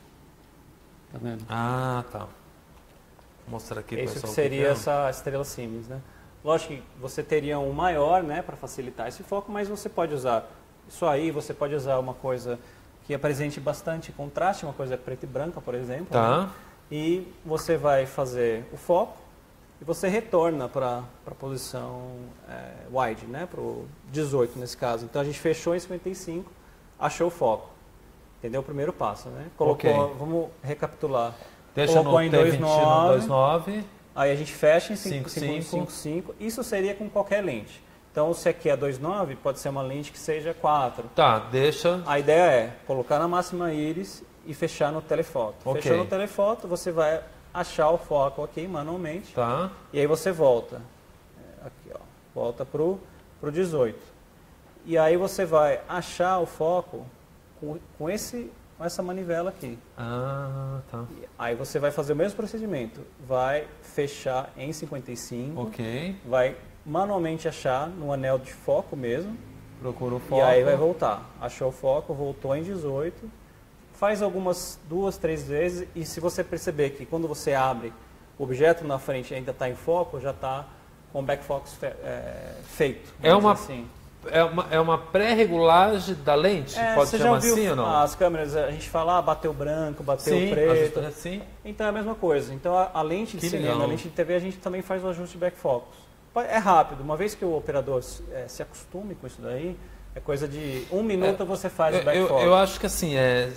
Tá vendo? Ah, tá. Vou mostrar aqui para o Isso que pessoal. seria é. essa estrela Siemens, né? Lógico que você teria um maior, né, para facilitar esse foco, mas você pode usar isso aí, você pode usar uma coisa que apresente bastante contraste, uma coisa preta e branca, por exemplo. Tá. Né? E você vai fazer o foco e você retorna para a posição é, wide, né, para o dezoito nesse caso. Então a gente fechou em cinquenta e cinco, achou o foco. Entendeu? O primeiro passo, né? Colocou, Ok. vamos recapitular. Deixa Colocou no em T vinte no dois dois nove. Aí a gente fecha em cinco, cinco cinco. cinco cinco. Isso seria com qualquer lente. Então, se aqui é dois nove, pode ser uma lente que seja quatro. Tá, deixa. A ideia é colocar na máxima íris e fechar no telefoto. Ok. Fechou no telefoto, você vai achar o foco aqui manualmente. Tá. E aí você volta. É, aqui, ó. Volta pro, pro dezoito. E aí você vai achar o foco com, com, esse, com essa manivela aqui. Ah, tá. E aí você vai fazer o mesmo procedimento. Vai fechar em cinquenta e cinco. Ok. Vai manualmente achar no anel de foco mesmo. Procura o foco. E aí vai voltar. Achou o foco, voltou em dezoito. Faz algumas duas, três vezes. E se você perceber que quando você abre, o objeto na frente ainda está em foco, já está com o backfocus fe é, feito. É vamos uma, dizer assim. é uma, é uma pré-regulagem da lente? É, Pode você chamar já ouviu assim ou não? as câmeras, a gente fala, ah, bateu branco, bateu Sim, preto. ajusta- sim. Então é a mesma coisa. Então a, a lente de Que cinema, legal. a lente de T V, a gente também faz o ajuste de backfocus. É rápido, uma vez que o operador é, se acostume com isso daí, é coisa de um minuto É, você faz Eu, o backfocus. eu, eu acho que assim, é,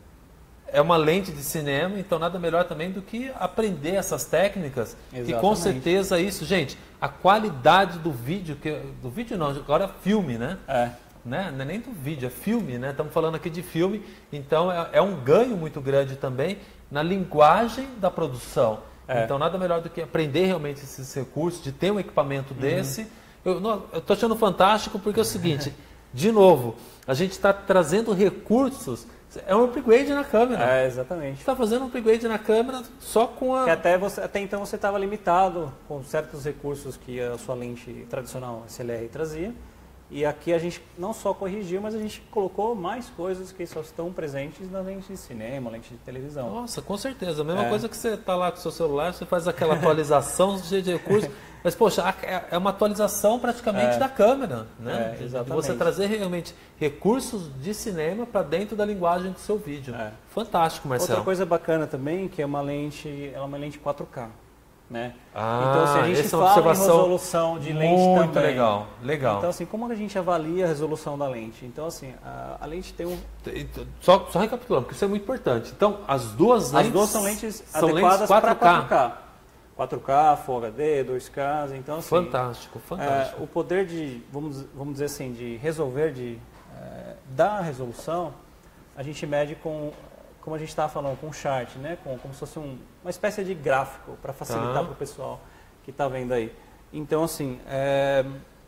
é uma lente de cinema, então nada melhor também do que aprender essas técnicas. E com Exatamente. certeza isso, gente, a qualidade do vídeo, que, do vídeo não, agora é filme, né? É. Né? Não é nem do vídeo, é filme, né? Estamos falando aqui de filme, então é, é um ganho muito grande também na linguagem da produção. É. Então nada melhor do que aprender realmente esses recursos, de ter um equipamento Uhum. desse. Eu estou achando fantástico porque é o seguinte, de novo, a gente está trazendo recursos É um upgrade na câmera. É, exatamente. Você está fazendo um upgrade na câmera só com a... Que até, você, até então você estava limitado com certos recursos que a sua lente tradicional S L R trazia. E aqui a gente não só corrigiu, mas a gente colocou mais coisas que só estão presentes na lente de cinema, lente de televisão. Nossa, com certeza. A mesma É. coisa que você está lá com o seu celular, você faz aquela atualização cheia de recursos. Mas, poxa, é uma atualização praticamente É. da câmera, né? É, De exatamente. você trazer realmente recursos de cinema para dentro da linguagem do seu vídeo. É. Fantástico, Marcelo. Outra coisa bacana também, que é uma lente, ela é uma lente quatro K, né? Ah, então, se a gente essa é uma fala em observação resolução de lente muito também. legal, legal. Então, assim, como a gente avalia a resolução da lente? Então, assim, a, a lente tem um... Só, só recapitulando, porque isso é muito importante. Então, as duas lentes... As duas são lentes são adequadas lentes para quatro K. quatro K. quatro K, Full H D, dois K, então assim... Fantástico, fantástico. É, o poder de, vamos, vamos dizer assim, de resolver, de é, dar a resolução, a gente mede com, como a gente estava falando, com um chart, né? Com, como se fosse um, uma espécie de gráfico para facilitar Tá. para o pessoal que está vendo aí. Então, assim, é,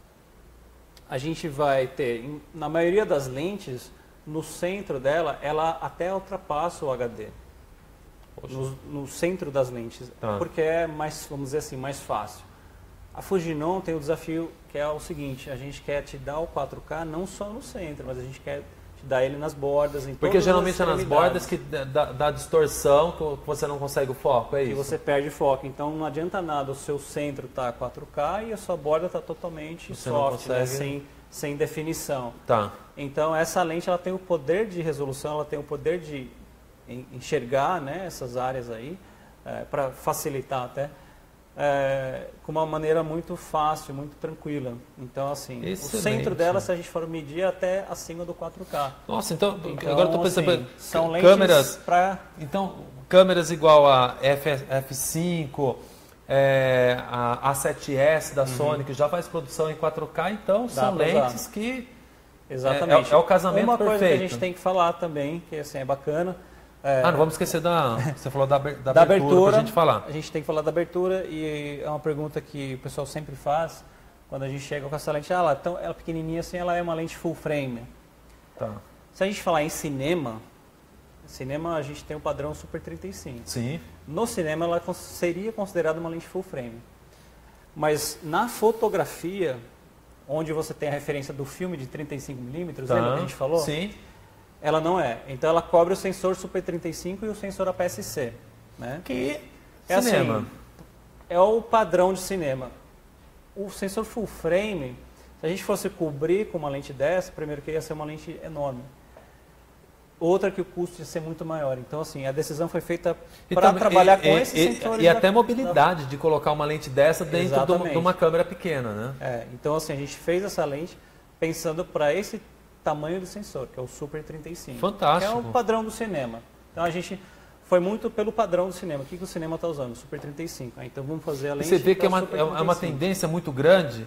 a gente vai ter, em- na maioria das lentes, no centro dela, ela até ultrapassa o H D. Poxa. No, no centro das lentes, Tá. porque é mais, vamos dizer assim, mais fácil. A Fujinon tem o desafio que é o seguinte, a gente quer te dar o quatro K não só no centro, mas a gente quer te dar ele nas bordas, em Porque todas geralmente as é nas extremidades, bordas que dá, dá distorção, que você não consegue o foco, é que isso? você perde foco. Então não adianta nada o seu centro tá quatro K e a sua borda está totalmente Você não soft, né, consegue- sem, sem definição. Tá. Então essa lente ela tem o poder de resolução, ela tem o poder de en- enxergar, né, essas áreas aí, para facilitar até, é, com uma maneira muito fácil, muito tranquila. Então assim, Excelente. o centro dela, se a gente for medir, é até acima do quatro K. Nossa, então, Então, agora eu estou pensando, assim, são c- lentes câmeras, para... então, câmeras igual a F, F cinco, é, a A sete S da Sony, que já faz produção em quatro K, então são pra lentes usar. que... Exatamente. É- é o casamento Uma coisa que a perfeito. gente tem que falar também, que assim, é bacana, é, Ah, não vamos esquecer da... Você falou da, aber- da, da abertura, abertura, pra gente falar. a gente tem que falar da abertura e é uma pergunta que o pessoal sempre faz quando a gente chega com essa lente, ah, ela, tão, ela pequenininha assim, ela é uma lente full frame. Tá. Se a gente falar em cinema, cinema a gente tem o padrão Super trinta e cinco. Sim. No cinema ela cons- seria considerada uma lente full frame. Mas na fotografia, onde você tem a referência do filme de trinta e cinco milímetros, Tá. lembra que a gente falou? Sim. Ela não é. Então ela cobre o sensor Super trinta e cinco e o sensor A P S C. Né? Que É cinema. assim, é o padrão de cinema. O sensor full frame, se a gente fosse cobrir com uma lente dessa, primeiro que ia ser uma lente enorme. Outra que o custo ia ser muito maior. Então, assim, a decisão foi feita E para também- trabalhar e- com e- esses e- sensores. E da- até mobilidade de colocar uma lente dessa dentro de uma, Exatamente. de uma câmera pequena, né? É, então, assim, a gente fez essa lente pensando para esse tamanho do sensor, que é o Super trinta e cinco. Fantástico. Que é o padrão do cinema. Então, a gente foi muito pelo padrão do cinema. O que, que o cinema está usando? Super trinta e cinco. Ah, então, vamos fazer a E lente você vê que é pra uma, Super é uma trinta e cinco. tendência muito grande.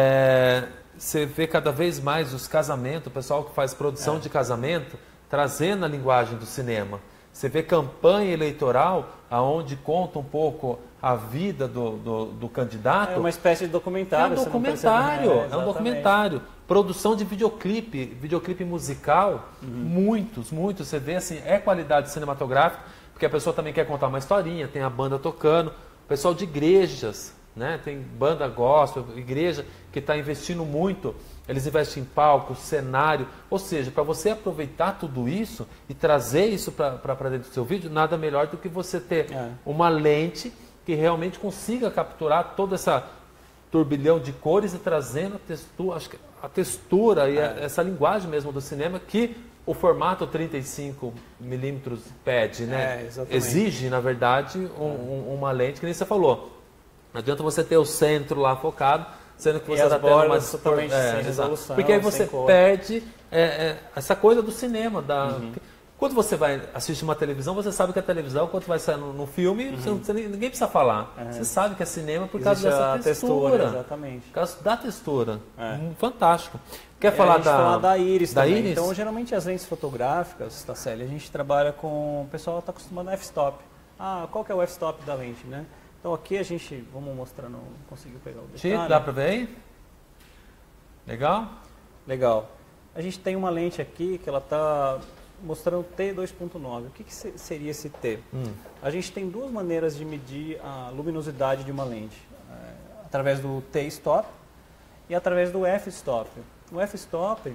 é, você vê cada vez mais os casamentos, o pessoal que faz produção É. de casamento, trazendo a linguagem do cinema. Você vê campanha eleitoral, aonde conta um pouco a vida do, do, do candidato. É uma espécie de É documentário. um você não percebe, documentário, né? é um Exatamente. documentário. Produção de videoclipe, videoclipe musical, Uhum. muitos, muitos. Você vê assim, é qualidade cinematográfica, porque a pessoa também quer contar uma historinha, tem a banda tocando. O pessoal de igrejas, né? Tem banda gospel, igreja que está investindo muito. Eles investem em palco, cenário, ou seja, para você aproveitar tudo isso e trazer isso para dentro do seu vídeo, nada melhor do que você ter É. uma lente que realmente consiga capturar toda essa turbilhão de cores e trazendo a textura, acho que a textura e a- É. essa linguagem mesmo do cinema que o formato trinta e cinco milímetros pede, né? É, exatamente. Exige, na verdade, um- um- uma lente que nem você falou. Não adianta você ter o centro lá focado, sendo que E você as está tendo uma bordas dispor- totalmente sem exato. resolução, Porque aí sem você cor. perde é, é, essa coisa do cinema. Da... Uhum. Quando você vai assistir uma televisão, você sabe que a televisão, quando vai sair no, no filme, você não precisa, ninguém precisa falar. Uhum. Você sabe que é cinema por causa Existe dessa a textura. exatamente. Por causa da textura. É. Hum, fantástico. Quer E a falar gente da, falar da íris da também. íris? Então, geralmente as lentes fotográficas, Tacelli, a gente trabalha com... O pessoal está acostumado a f-stop. Ah, qual que é o f-stop da lente, né? Então aqui a gente, vamos mostrar, não conseguiu pegar o Ti, detalhe. dá para ver aí? Legal? Legal. A gente tem uma lente aqui que ela está mostrando T dois ponto nove. O que, que seria esse T? Hum. A gente tem duas maneiras de medir a luminosidade de uma lente. É, através do T-stop e através do F-stop. O F-stop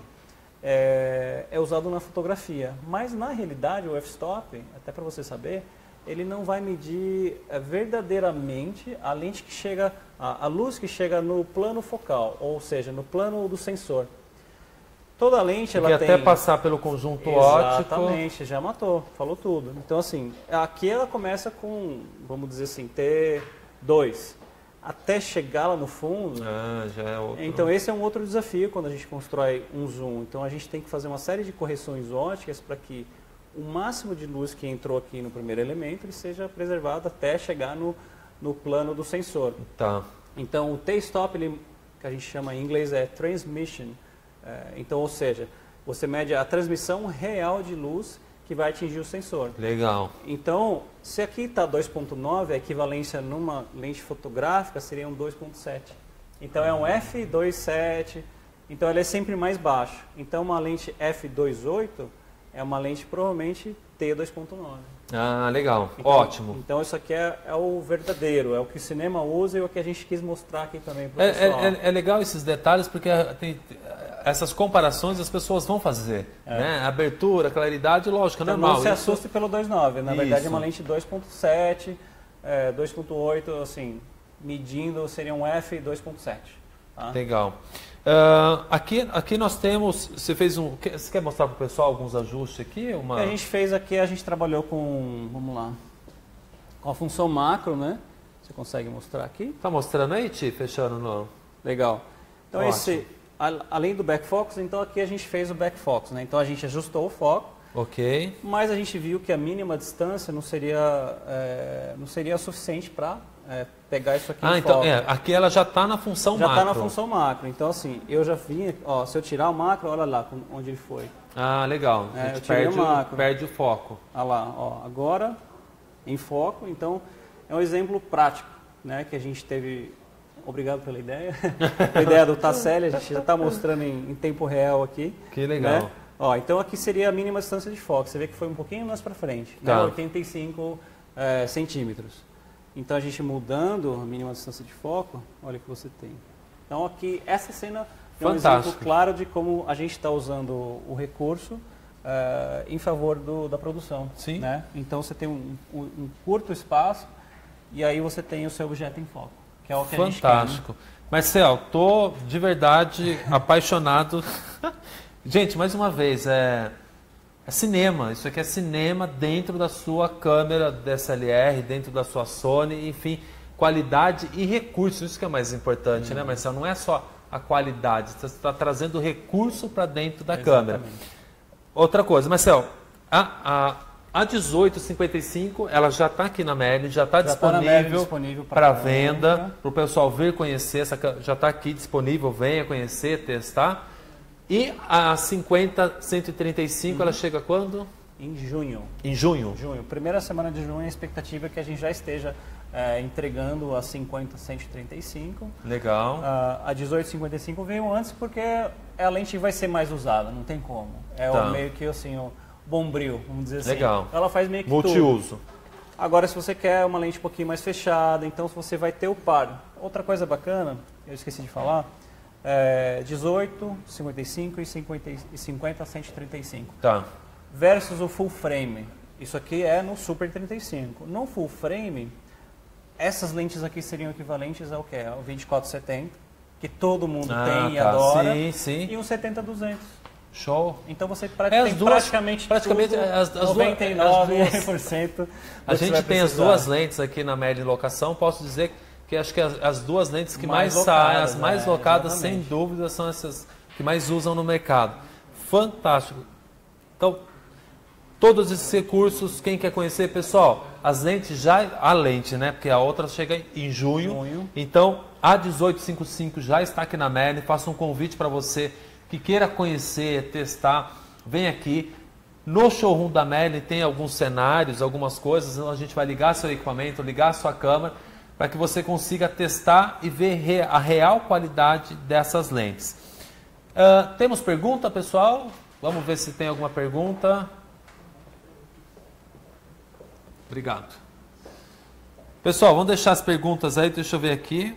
é, é usado na fotografia, mas na realidade o F-stop, até para você saber, ele não vai medir é, verdadeiramente a lente que chega, a, a luz que chega no plano focal, ou seja, no plano do sensor. Toda lente ela tem... até passar pelo conjunto Exatamente, óptico... Exatamente, já matou, falou tudo. Então assim, aqui ela começa com, vamos dizer assim, T dois. Até chegar lá no fundo. Ah, já é outro. Então esse é um outro desafio quando a gente constrói um zoom. Então a gente tem que fazer uma série de correções ópticas para que o máximo de luz que entrou aqui no primeiro elemento ele seja preservado até chegar no, no plano do sensor. Tá. Então o T-stop, ele, que a gente chama em inglês é transmission. É, então, ou seja, você mede a transmissão real de luz que vai atingir o sensor. Legal. Então, se aqui está dois ponto nove, a equivalência numa lente fotográfica seria um dois ponto sete. Então, é um F dois ponto sete, então ele é sempre mais baixo. Então, uma lente F dois ponto oito é uma lente provavelmente T dois ponto nove. Ah, legal. Então, ótimo. Então, isso aqui é, é o verdadeiro, é o que o cinema usa e o que a gente quis mostrar aqui também para o é, pessoal. É, é, é legal esses detalhes porque tem... essas comparações as pessoas vão fazer, é. né? Abertura, claridade, lógico, é então, normal. Não se assuste pelo dois ponto nove, na Isso. verdade é uma lente dois ponto sete, é, dois ponto oito, assim, medindo seria um F dois ponto sete. Tá? Legal. Uh, aqui, aqui nós temos, você fez um, você quer mostrar para o pessoal alguns ajustes aqui? Uma... O que a gente fez aqui, a gente trabalhou com, vamos lá, com a função macro, né? Você consegue mostrar aqui? Tá mostrando aí, Ti? Fechando no... Legal. Então Ótimo. esse... Além do back focus, então aqui a gente fez o back focus, né? Então a gente ajustou o foco, ok, mas a gente viu que a mínima distância não seria, é, não seria suficiente para é, pegar isso aqui ah, em então, foco. É, aqui ela já está na função já macro. Já está na função macro, então assim, eu já vi, ó, se eu tirar o macro, olha lá onde ele foi. Ah, legal, é, a gente eu tirei perde, o macro. perde o foco. Olha lá, ó, agora em foco, então é um exemplo prático, né, que a gente teve... Obrigado pela ideia. A ideia do Tasselli, a gente já está mostrando em, em tempo real aqui. Que legal. Né? Ó, então aqui seria a mínima distância de foco. Você vê que foi um pouquinho mais para frente, tá. né? oitenta e cinco é, centímetros. Então a gente mudando a mínima distância de foco, olha o que você tem. Então aqui, essa cena é um Fantástico. exemplo claro de como a gente está usando o recurso é, em favor do, da produção. Sim. Né? Então você tem um, um, um curto espaço e aí você tem o seu objeto em foco. Que é o que fantástico. A gente quer, né? Marcel, tô de verdade apaixonado. Gente, mais uma vez, é, é cinema. Isso aqui é cinema dentro da sua câmera D S L R, dentro da sua Sony, enfim, qualidade e recurso. Isso que é mais importante, hum. né, Marcel? Não é só a qualidade, você está trazendo recurso para dentro da Exatamente. câmera. Outra coisa, Marcel, a, a A dezoito cinquenta e cinco, ela já está aqui na Merlin, já está disponível, disponível para venda, para o pessoal vir conhecer, essa, já está aqui disponível, venha conhecer, testar. E a cinquenta cento e trinta e cinco, uhum. ela chega quando? Em junho. Em junho? Junho. Primeira semana de junho, a expectativa é que a gente já esteja é, entregando a cinquenta cento e trinta e cinco. Legal. Uh, a dezoito cinquenta e cinco veio antes porque a lente vai ser mais usada, não tem como. É tá. o meio que assim... O, bombril, vamos dizer assim. Legal. Ela faz meio que multiuso. Tudo. Agora, se você quer uma lente um pouquinho mais fechada, então você vai ter o par. Outra coisa bacana, eu esqueci de falar, é dezoito, cinquenta e cinco e cinquenta, cento e trinta e cinco. Tá. Versus o full frame. Isso aqui é no Super trinta e cinco. No full frame, essas lentes aqui seriam equivalentes ao que é? Ao vinte e quatro setenta, que todo mundo ah, tem e tá. adora, sim, sim. e um setenta duzentos. Show. Então você é tem as duas, praticamente, praticamente tudo, as, as noventa e nove por cento. A gente tem as duas lentes aqui na Merlin Locação. Posso dizer que acho que as, as duas lentes que mais, mais saem, as mais é, locadas, exatamente. Sem dúvida, são essas que mais usam no mercado. Fantástico. Então, todos esses recursos, quem quer conhecer, pessoal, as lentes já, a lente, né? Porque a outra chega em junho. junho. Então, a dezoito cinquenta e cinco já está aqui na Merlin. Faço um convite para você que queira conhecer, testar, vem aqui. No showroom da Merlin tem alguns cenários, algumas coisas, então a gente vai ligar seu equipamento, ligar sua câmera, para que você consiga testar e ver a real qualidade dessas lentes. Uh, temos pergunta, pessoal? Vamos ver se tem alguma pergunta. Obrigado. Pessoal, vamos deixar as perguntas aí, deixa eu ver aqui.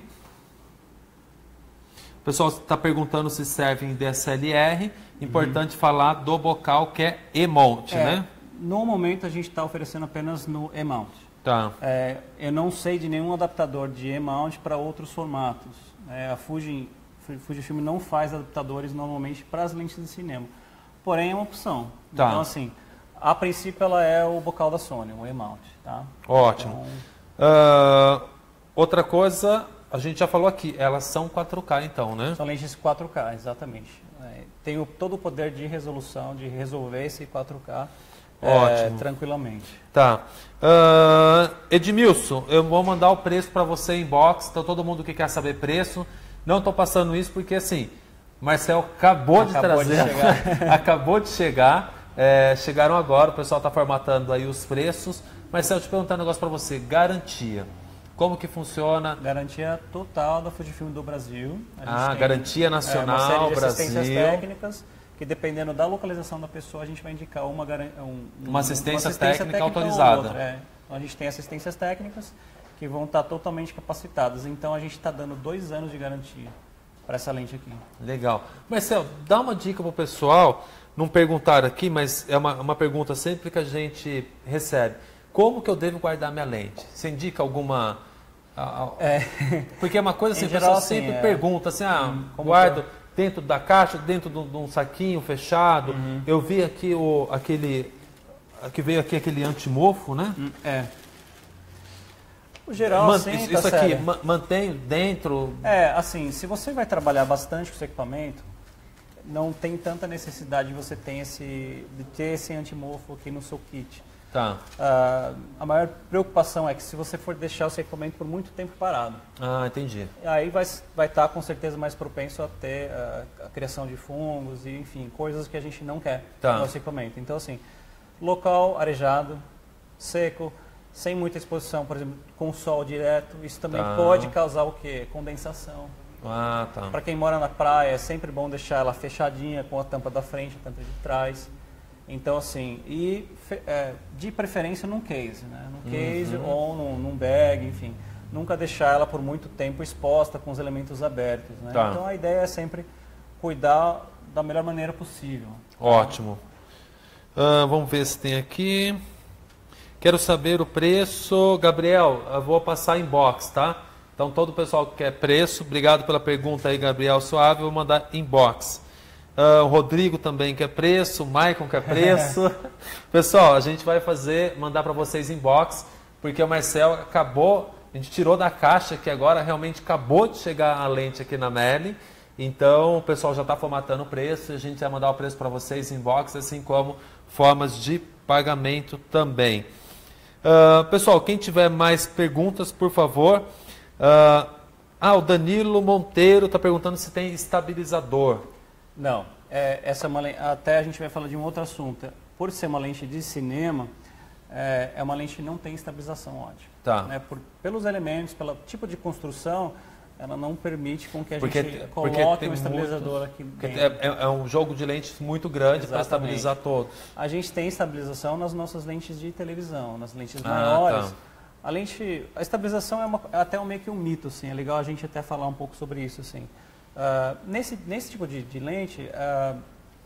O pessoal está perguntando se serve em D S L R. Importante uhum. falar do bocal que é E-mount, é, né? No momento a gente está oferecendo apenas no E-mount. Tá. É, eu não sei de nenhum adaptador de E-mount para outros formatos. É, a Fuji, Fujifilm não faz adaptadores normalmente para as lentes de cinema. Porém, é uma opção. Tá. Então, assim, a princípio ela é o bocal da Sony, o E-mount. Tá? Ótimo. Então, uh, outra coisa, a gente já falou aqui, elas são quatro K então, né? São lentes quatro K, exatamente. É, tem o, todo o poder de resolução, de resolver esse quatro K é, tranquilamente. Tá. Uh, Edmilson, eu vou mandar o preço para você em inbox, então todo mundo que quer saber preço. Não estou passando isso porque assim, Marcel acabou, acabou de trazer, de chegar. acabou de chegar, é, chegaram agora, o pessoal está formatando aí os preços. Marcel, te perguntar um negócio para você, garantia. Como que funciona? Garantia total da Fujifilm do Brasil. Ah, tem, garantia nacional, é, uma série de Brasil. assistências técnicas, que dependendo da localização da pessoa, a gente vai indicar uma, um, uma, assistência, uma assistência técnica, técnica autorizada. É. Então, a gente tem assistências técnicas que vão estar totalmente capacitadas. Então, a gente está dando dois anos de garantia para essa lente aqui. Legal. Marcel, dá uma dica para o pessoal, não perguntaram aqui, mas é uma, uma pergunta sempre que a gente recebe. Como que eu devo guardar minha lente? Você indica alguma... É. Porque é uma coisa assim, em a geral, pessoa sempre assim, é. pergunta assim, ah, hum, guardo que... dentro da caixa, dentro de um saquinho fechado. Uhum. Eu vi aqui o, aquele... que veio aqui aquele antimofo, né? É. O geral, Man, sim, isso, tá isso aqui, sério. ma mantém dentro... É, assim, se você vai trabalhar bastante com esse equipamento, não tem tanta necessidade de você ter esse, de ter esse antimofo aqui no seu kit. Tá. Uh, a maior preocupação é que se você for deixar o seu equipamento por muito tempo parado, ah, entendi. aí vai vai estar com certeza mais propenso a ter uh, a criação de fungos e enfim coisas que a gente não quer tá. no nosso equipamento. Então assim, local arejado, seco, sem muita exposição, por exemplo, com sol direto, isso também tá. pode causar o quê? Condensação. Ah, tá. Para quem mora na praia é sempre bom deixar ela fechadinha com a tampa da frente, a tampa de trás. Então, assim, e é, de preferência num case, né? Num case uhum. ou num, num bag, enfim. Nunca deixar ela por muito tempo exposta com os elementos abertos, né? Tá. Então, a ideia é sempre cuidar da melhor maneira possível. Ótimo. Uh, vamos ver se tem aqui. Quero saber o preço. Gabriel, eu vou passar inbox, tá? Então, todo o pessoal que quer preço, obrigado pela pergunta aí, Gabriel Suave, eu vou mandar inbox. Uh, o Rodrigo também quer preço, o Maicon quer preço. Pessoal, a gente vai fazer, mandar para vocês inbox, porque o Marcel acabou, a gente tirou da caixa que agora realmente acabou de chegar a lente aqui na Merlin. Então o pessoal já está formatando o preço e a gente vai mandar o preço para vocês inbox, assim como formas de pagamento também. Uh, pessoal, quem tiver mais perguntas, por favor. Uh, ah, o Danilo Monteiro está perguntando se tem estabilizador. Não, é, essa é uma lente, até a gente vai falar de um outro assunto. Por ser uma lente de cinema, é, é uma lente que não tem estabilização ótica. Tá. Né? Por, pelos elementos, pelo tipo de construção, ela não permite com que a porque, gente coloque um estabilizador muito, aqui dentro. É, é um jogo de lentes muito grande para estabilizar todos. A gente tem estabilização nas nossas lentes de televisão, nas lentes ah, maiores. Tá. A lente, a estabilização é, uma, é até um, meio que um mito, assim. É legal a gente até falar um pouco sobre isso, assim. Uh, nesse, nesse tipo de, de lente, uh,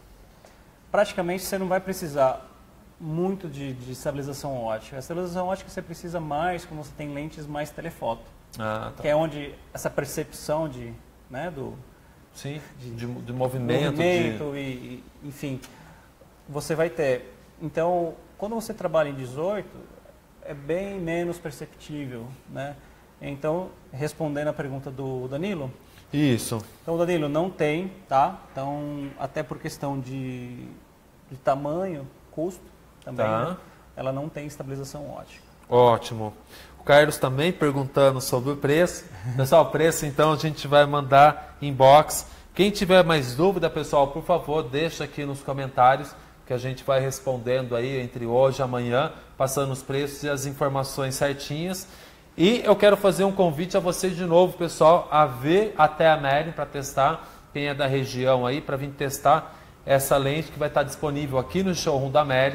praticamente você não vai precisar muito de, de estabilização ótica. A estabilização ótica você precisa mais quando você tem lentes mais telefoto, ah, tá. que é onde essa percepção de, né, do, Sim, de, de, de movimento, movimento de... E, e, enfim, você vai ter. Então, quando você trabalha em dezoito, é bem menos perceptível, né? Então, respondendo a pergunta do Danilo... Isso. Então, Danilo, não tem, tá? Então, até por questão de, de tamanho, custo também, tá. né? Ela não tem estabilização ótica. Ótimo. O Carlos também perguntando sobre o preço. Pessoal, o preço, então, a gente vai mandar inbox. Quem tiver mais dúvida, pessoal, por favor, deixa aqui nos comentários que a gente vai respondendo aí entre hoje e amanhã, passando os preços e as informações certinhas. E eu quero fazer um convite a vocês de novo, pessoal, a vir até a Merlin para testar, quem é da região aí, para vir testar essa lente que vai estar disponível aqui no showroom da Merlin.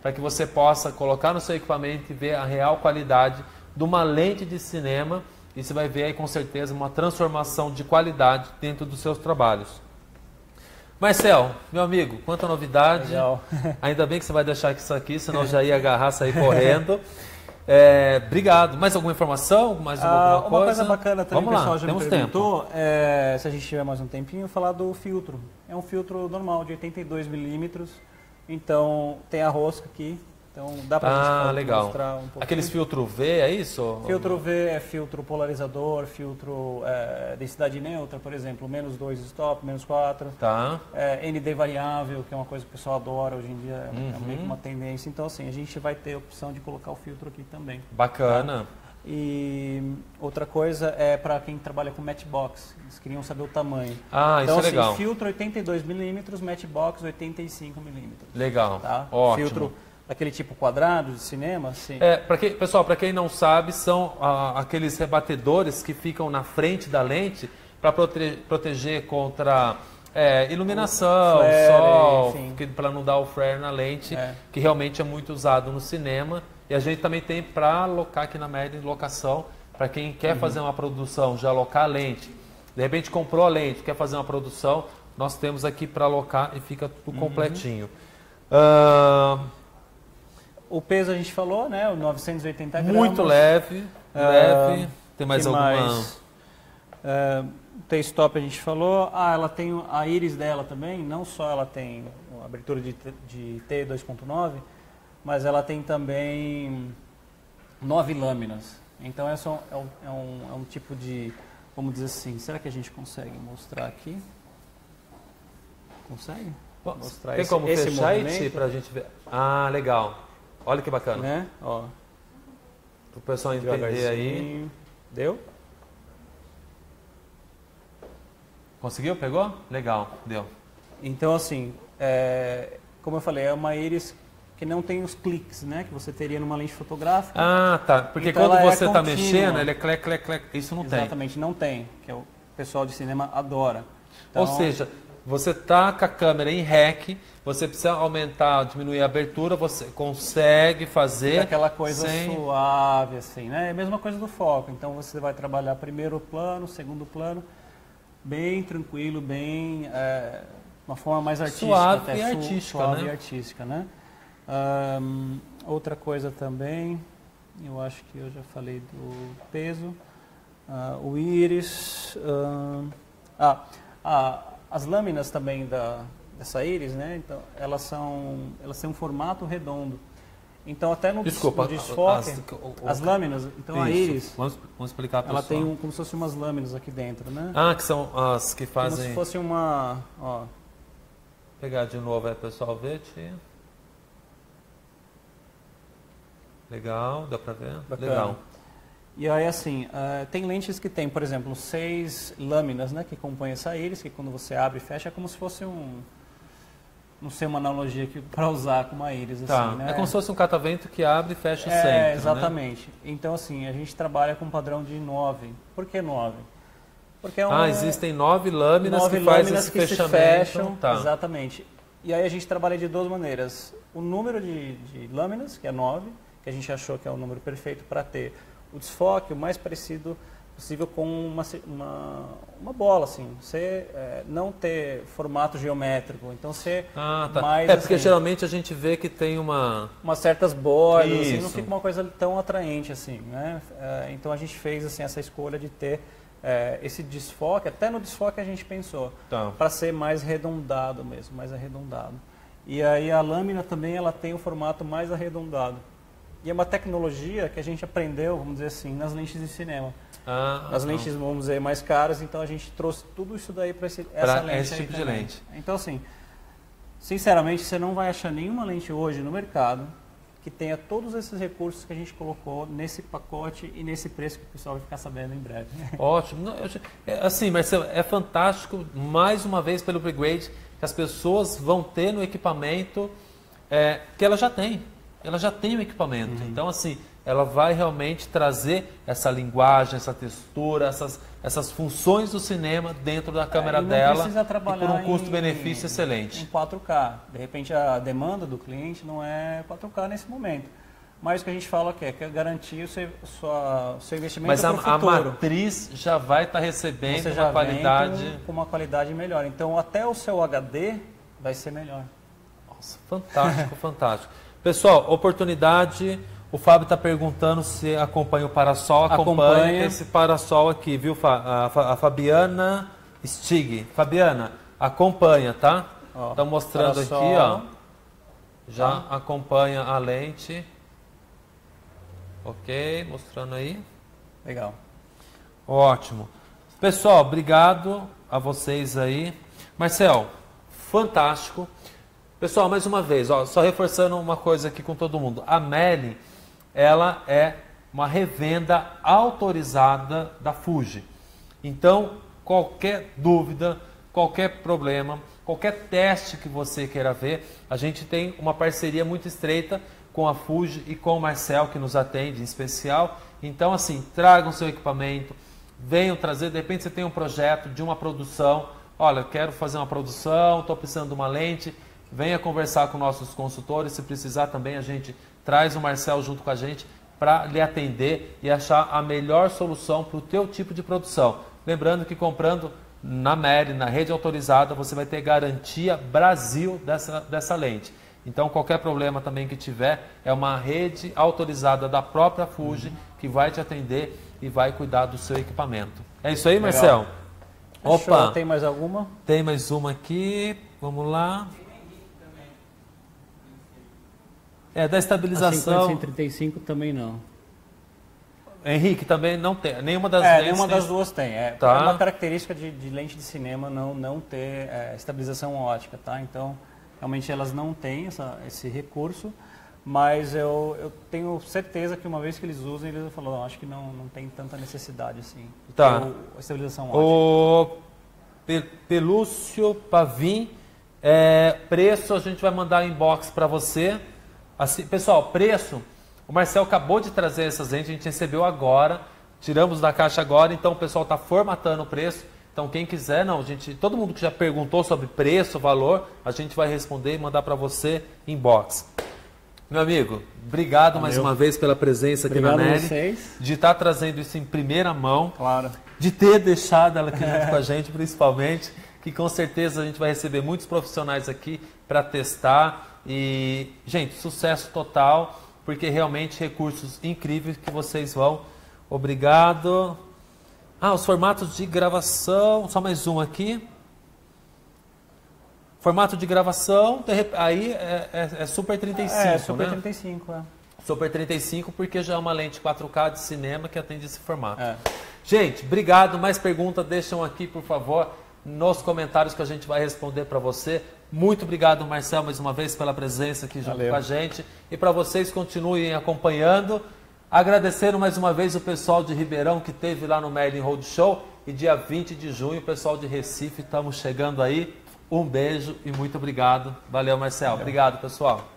para que você possa colocar no seu equipamento e ver a real qualidade de uma lente de cinema, e você vai ver aí com certeza uma transformação de qualidade dentro dos seus trabalhos. Marcel, meu amigo, quanta novidade. Legal. Ainda bem que você vai deixar isso aqui, senão eu já ia agarrar, sair correndo. É, obrigado. Mais alguma informação? Mais alguma ah, coisa? Uma coisa bacana também, Vamos o pessoal lá, já temos me perguntou, é, se a gente tiver mais um tempinho, falar do filtro. É um filtro normal, de oitenta e dois milímetros, então tem a rosca aqui, então dá pra ah, gente legal. mostrar um pouquinho. Aqueles filtro V, é isso? Filtro V é filtro polarizador, filtro é, densidade neutra, por exemplo, menos dois stop, menos quatro. Tá. É, N D variável, que é uma coisa que o pessoal adora hoje em dia, é Uhum. meio que uma tendência. Então, assim, a gente vai ter a opção de colocar o filtro aqui também. Bacana. Tá? E outra coisa é para quem trabalha com matchbox, eles queriam saber o tamanho. Ah, então, isso é assim, legal. filtro oitenta e dois milímetros, matchbox oitenta e cinco milímetros. Legal, Tá? ótimo. Filtro daquele tipo quadrado de cinema, assim. É, pra que, pessoal, para quem não sabe, são ah, aqueles rebatedores que ficam na frente da lente para prote proteger contra é, iluminação, flare, sol, enfim. para não dar o flare na lente, É. que realmente é muito usado no cinema. E a gente também tem para alocar aqui na Merlin locação, para quem quer Uhum. fazer uma produção, já alocar a lente. De repente comprou a lente, quer fazer uma produção, nós temos aqui para alocar e fica tudo Uhum. completinho. Ah, O peso a gente falou, né? O novecentos e oitenta gramas. muito leve, Ah, leve. Tem mais que alguma? mais? É, T-stop a gente falou. Ah, ela tem a íris dela também. Não só ela tem a abertura de, de T dois ponto nove, mas ela tem também nove lâminas. Então essa é um, é, um, é um tipo de, vamos dizer assim, será que a gente consegue mostrar aqui? Consegue? Mostrar Tem esse, como esse fechar movimento, aí para a gente ver? Ah, legal. Olha que bacana. né? Ó, Para o pessoal entender aí. devagarzinho. Deu? Conseguiu? Pegou? Legal, deu. Então, assim, é, como eu falei, é uma íris que não tem os cliques, né? Que você teria numa lente fotográfica. Ah, tá. Porque Então quando ela é você está contínua. mexendo, ele é clec, clec, clec. Isso não tem. Exatamente, não tem. Que é o pessoal de cinema adora. Então, Ou seja, você está com a câmera em rec, você precisa aumentar, diminuir a abertura, você consegue fazer. fica aquela coisa sem... suave, assim, né? É a mesma coisa do foco. Então você vai trabalhar primeiro plano, segundo plano, bem tranquilo, bem. É, uma forma mais artística. Suave até, e su- artística, suave né? e artística, né? Ahn, outra coisa também, eu acho que eu já falei do peso. Ah, o íris. ahn, ah, ah, as lâminas também da, dessa íris, né? Então, elas são, elas têm um formato redondo. Então, até no, des- Desculpa, no desfoque, as- o- o- as lâminas, então a Isso. íris, Vamos, vamos explicar para o ela pessoal. tem um, como se fossem umas lâminas aqui dentro, né? Ah, que são as que como fazem... se fosse uma, ó, Vou pegar de novo aí, pessoal, ver, tia. Legal, dá para ver? Bacana. Legal. E aí, assim, eh, tem lentes que tem, por exemplo, seis lâminas, né, que compõem essa íris, que quando você abre e fecha é como se fosse um, não sei uma analogia para usar com uma íris, Tá. assim, né? É como se fosse um catavento que abre e fecha o É, centro, né? exatamente. Então, assim, a gente trabalha com um padrão de nove. Por que nove? Porque é um, Ah, existem nove lâminas nove que fazem lâminas esse que se fechamento. fecham, Tá. exatamente. E aí a gente trabalha de duas maneiras. O número de, de lâminas, que é nove, que a gente achou que é o número perfeito para ter o desfoque o mais parecido possível com uma, uma, uma bola, assim. Você é, não ter formato geométrico, então ser Ah, tá. mais, É porque assim, geralmente a gente vê que tem uma... umas certas bordas, assim, não Isso. fica uma coisa tão atraente assim, né? É, então a gente fez assim essa escolha de ter é, esse desfoque, até no desfoque a gente pensou, Tá. para ser mais arredondado mesmo, mais arredondado. E aí a lâmina também ela tem o formato mais arredondado. E é uma tecnologia que a gente aprendeu, vamos dizer assim, nas lentes de cinema. Ah, As não. lentes, vamos dizer, mais caras, então a gente trouxe tudo isso daí para essa Pra lente esse aí tipo de também. lente. Então, assim, sinceramente, você não vai achar nenhuma lente hoje no mercado que tenha todos esses recursos que a gente colocou nesse pacote e nesse preço que o pessoal vai ficar sabendo em breve. Ótimo. Não, eu- é, assim, Marcelo, é fantástico, mais uma vez, pelo upgrade que as pessoas vão ter no equipamento é, que ela já tem. Ela já tem o equipamento. Uhum. Então, assim, ela vai realmente trazer essa linguagem, essa textura, essas, essas funções do cinema dentro da câmera é, e não dela precisa trabalhar e por um custo-benefício em, excelente. Em quatro K. De repente a demanda do cliente não é quatro K nesse momento. Mas o que a gente fala que é, que é garantir o seu, sua, o seu investimento Mas a, pro a futuro. matriz já vai estar tá recebendo Você já uma qualidade... com, com uma qualidade melhor. Então até o seu H D vai ser melhor. Nossa, fantástico, fantástico. Pessoal, oportunidade... O Fábio está perguntando se acompanha o Parasol. Acompanha, acompanha. Esse Parasol aqui, viu? A, a Fabiana Stig. Fabiana, acompanha, tá? Está mostrando Parasol. Aqui, ó. Já ah. acompanha a lente. Ok, mostrando aí. Legal. Ótimo. Pessoal, obrigado a vocês aí. Marcel, fantástico. Pessoal, mais uma vez, ó, só reforçando uma coisa aqui com todo mundo. A Meli, ela é uma revenda autorizada da Fuji. Então, qualquer dúvida, qualquer problema, qualquer teste que você queira ver, a gente tem uma parceria muito estreita com a Fuji e com o Marcel, que nos atende em especial. Então, assim, tragam seu equipamento, venham trazer, de repente você tem um projeto de uma produção, olha, eu quero fazer uma produção, estou precisando de uma lente, venha conversar com nossos consultores, se precisar também a gente traz o Marcel junto com a gente para lhe atender e achar a melhor solução para o teu tipo de produção. Lembrando que comprando na Meli, na rede autorizada, você vai ter garantia Brasil dessa, dessa lente. Então, qualquer problema também que tiver, é uma rede autorizada da própria Fuji uhum. que vai te atender e vai cuidar do seu equipamento. É isso aí, Marcel? Legal. Opa! Show. Tem mais alguma? Tem mais uma aqui. Vamos lá. É, da estabilização... A cinquenta e trinta e cinco também não. Henrique, também não tem. Nenhuma das é, lentes nenhuma tem... das duas tem. É, tá. é uma característica de, de lente de cinema não, não ter é, estabilização ótica, tá? Então, realmente elas não têm essa, esse recurso, mas eu, eu tenho certeza que uma vez que eles usam, eles vão falar, não, acho que não, não tem tanta necessidade assim de tá. ter o, a estabilização ótica. O Pelúcio Pavim, é, preço a gente vai mandar inbox para você. Assim, pessoal, preço, o Marcel acabou de trazer essas lentes, a gente recebeu agora, tiramos da caixa agora, então o pessoal está formatando o preço. Então quem quiser, não, gente, todo mundo que já perguntou sobre preço, valor, a gente vai responder e mandar para você inbox. Meu amigo, obrigado Valeu. mais uma vez pela presença aqui obrigado na Meli, vocês. de estar tá trazendo isso em primeira mão, claro. de ter deixado ela aqui junto com a gente, principalmente, que com certeza a gente vai receber muitos profissionais aqui para testar. E, gente, sucesso total, porque realmente recursos incríveis que vocês vão. Obrigado. Ah, os formatos de gravação, só mais um aqui. Formato de gravação, aí é, é, é Super trinta e cinco, É, Super né? trinta e cinco, é. Super trinta e cinco, porque já é uma lente quatro K de cinema que atende esse formato. É. Gente, obrigado. Mais perguntas, deixam aqui, por favor, nos comentários que a gente vai responder para você. Muito obrigado, Marcel, mais uma vez pela presença aqui junto Valeu. com a gente. E para vocês, continuem acompanhando. Agradecendo mais uma vez o pessoal de Ribeirão que esteve lá no Merlin Roadshow. E dia vinte de junho, o pessoal de Recife, estamos chegando aí. Um beijo e muito obrigado. Valeu, Marcel. Valeu. Obrigado, pessoal.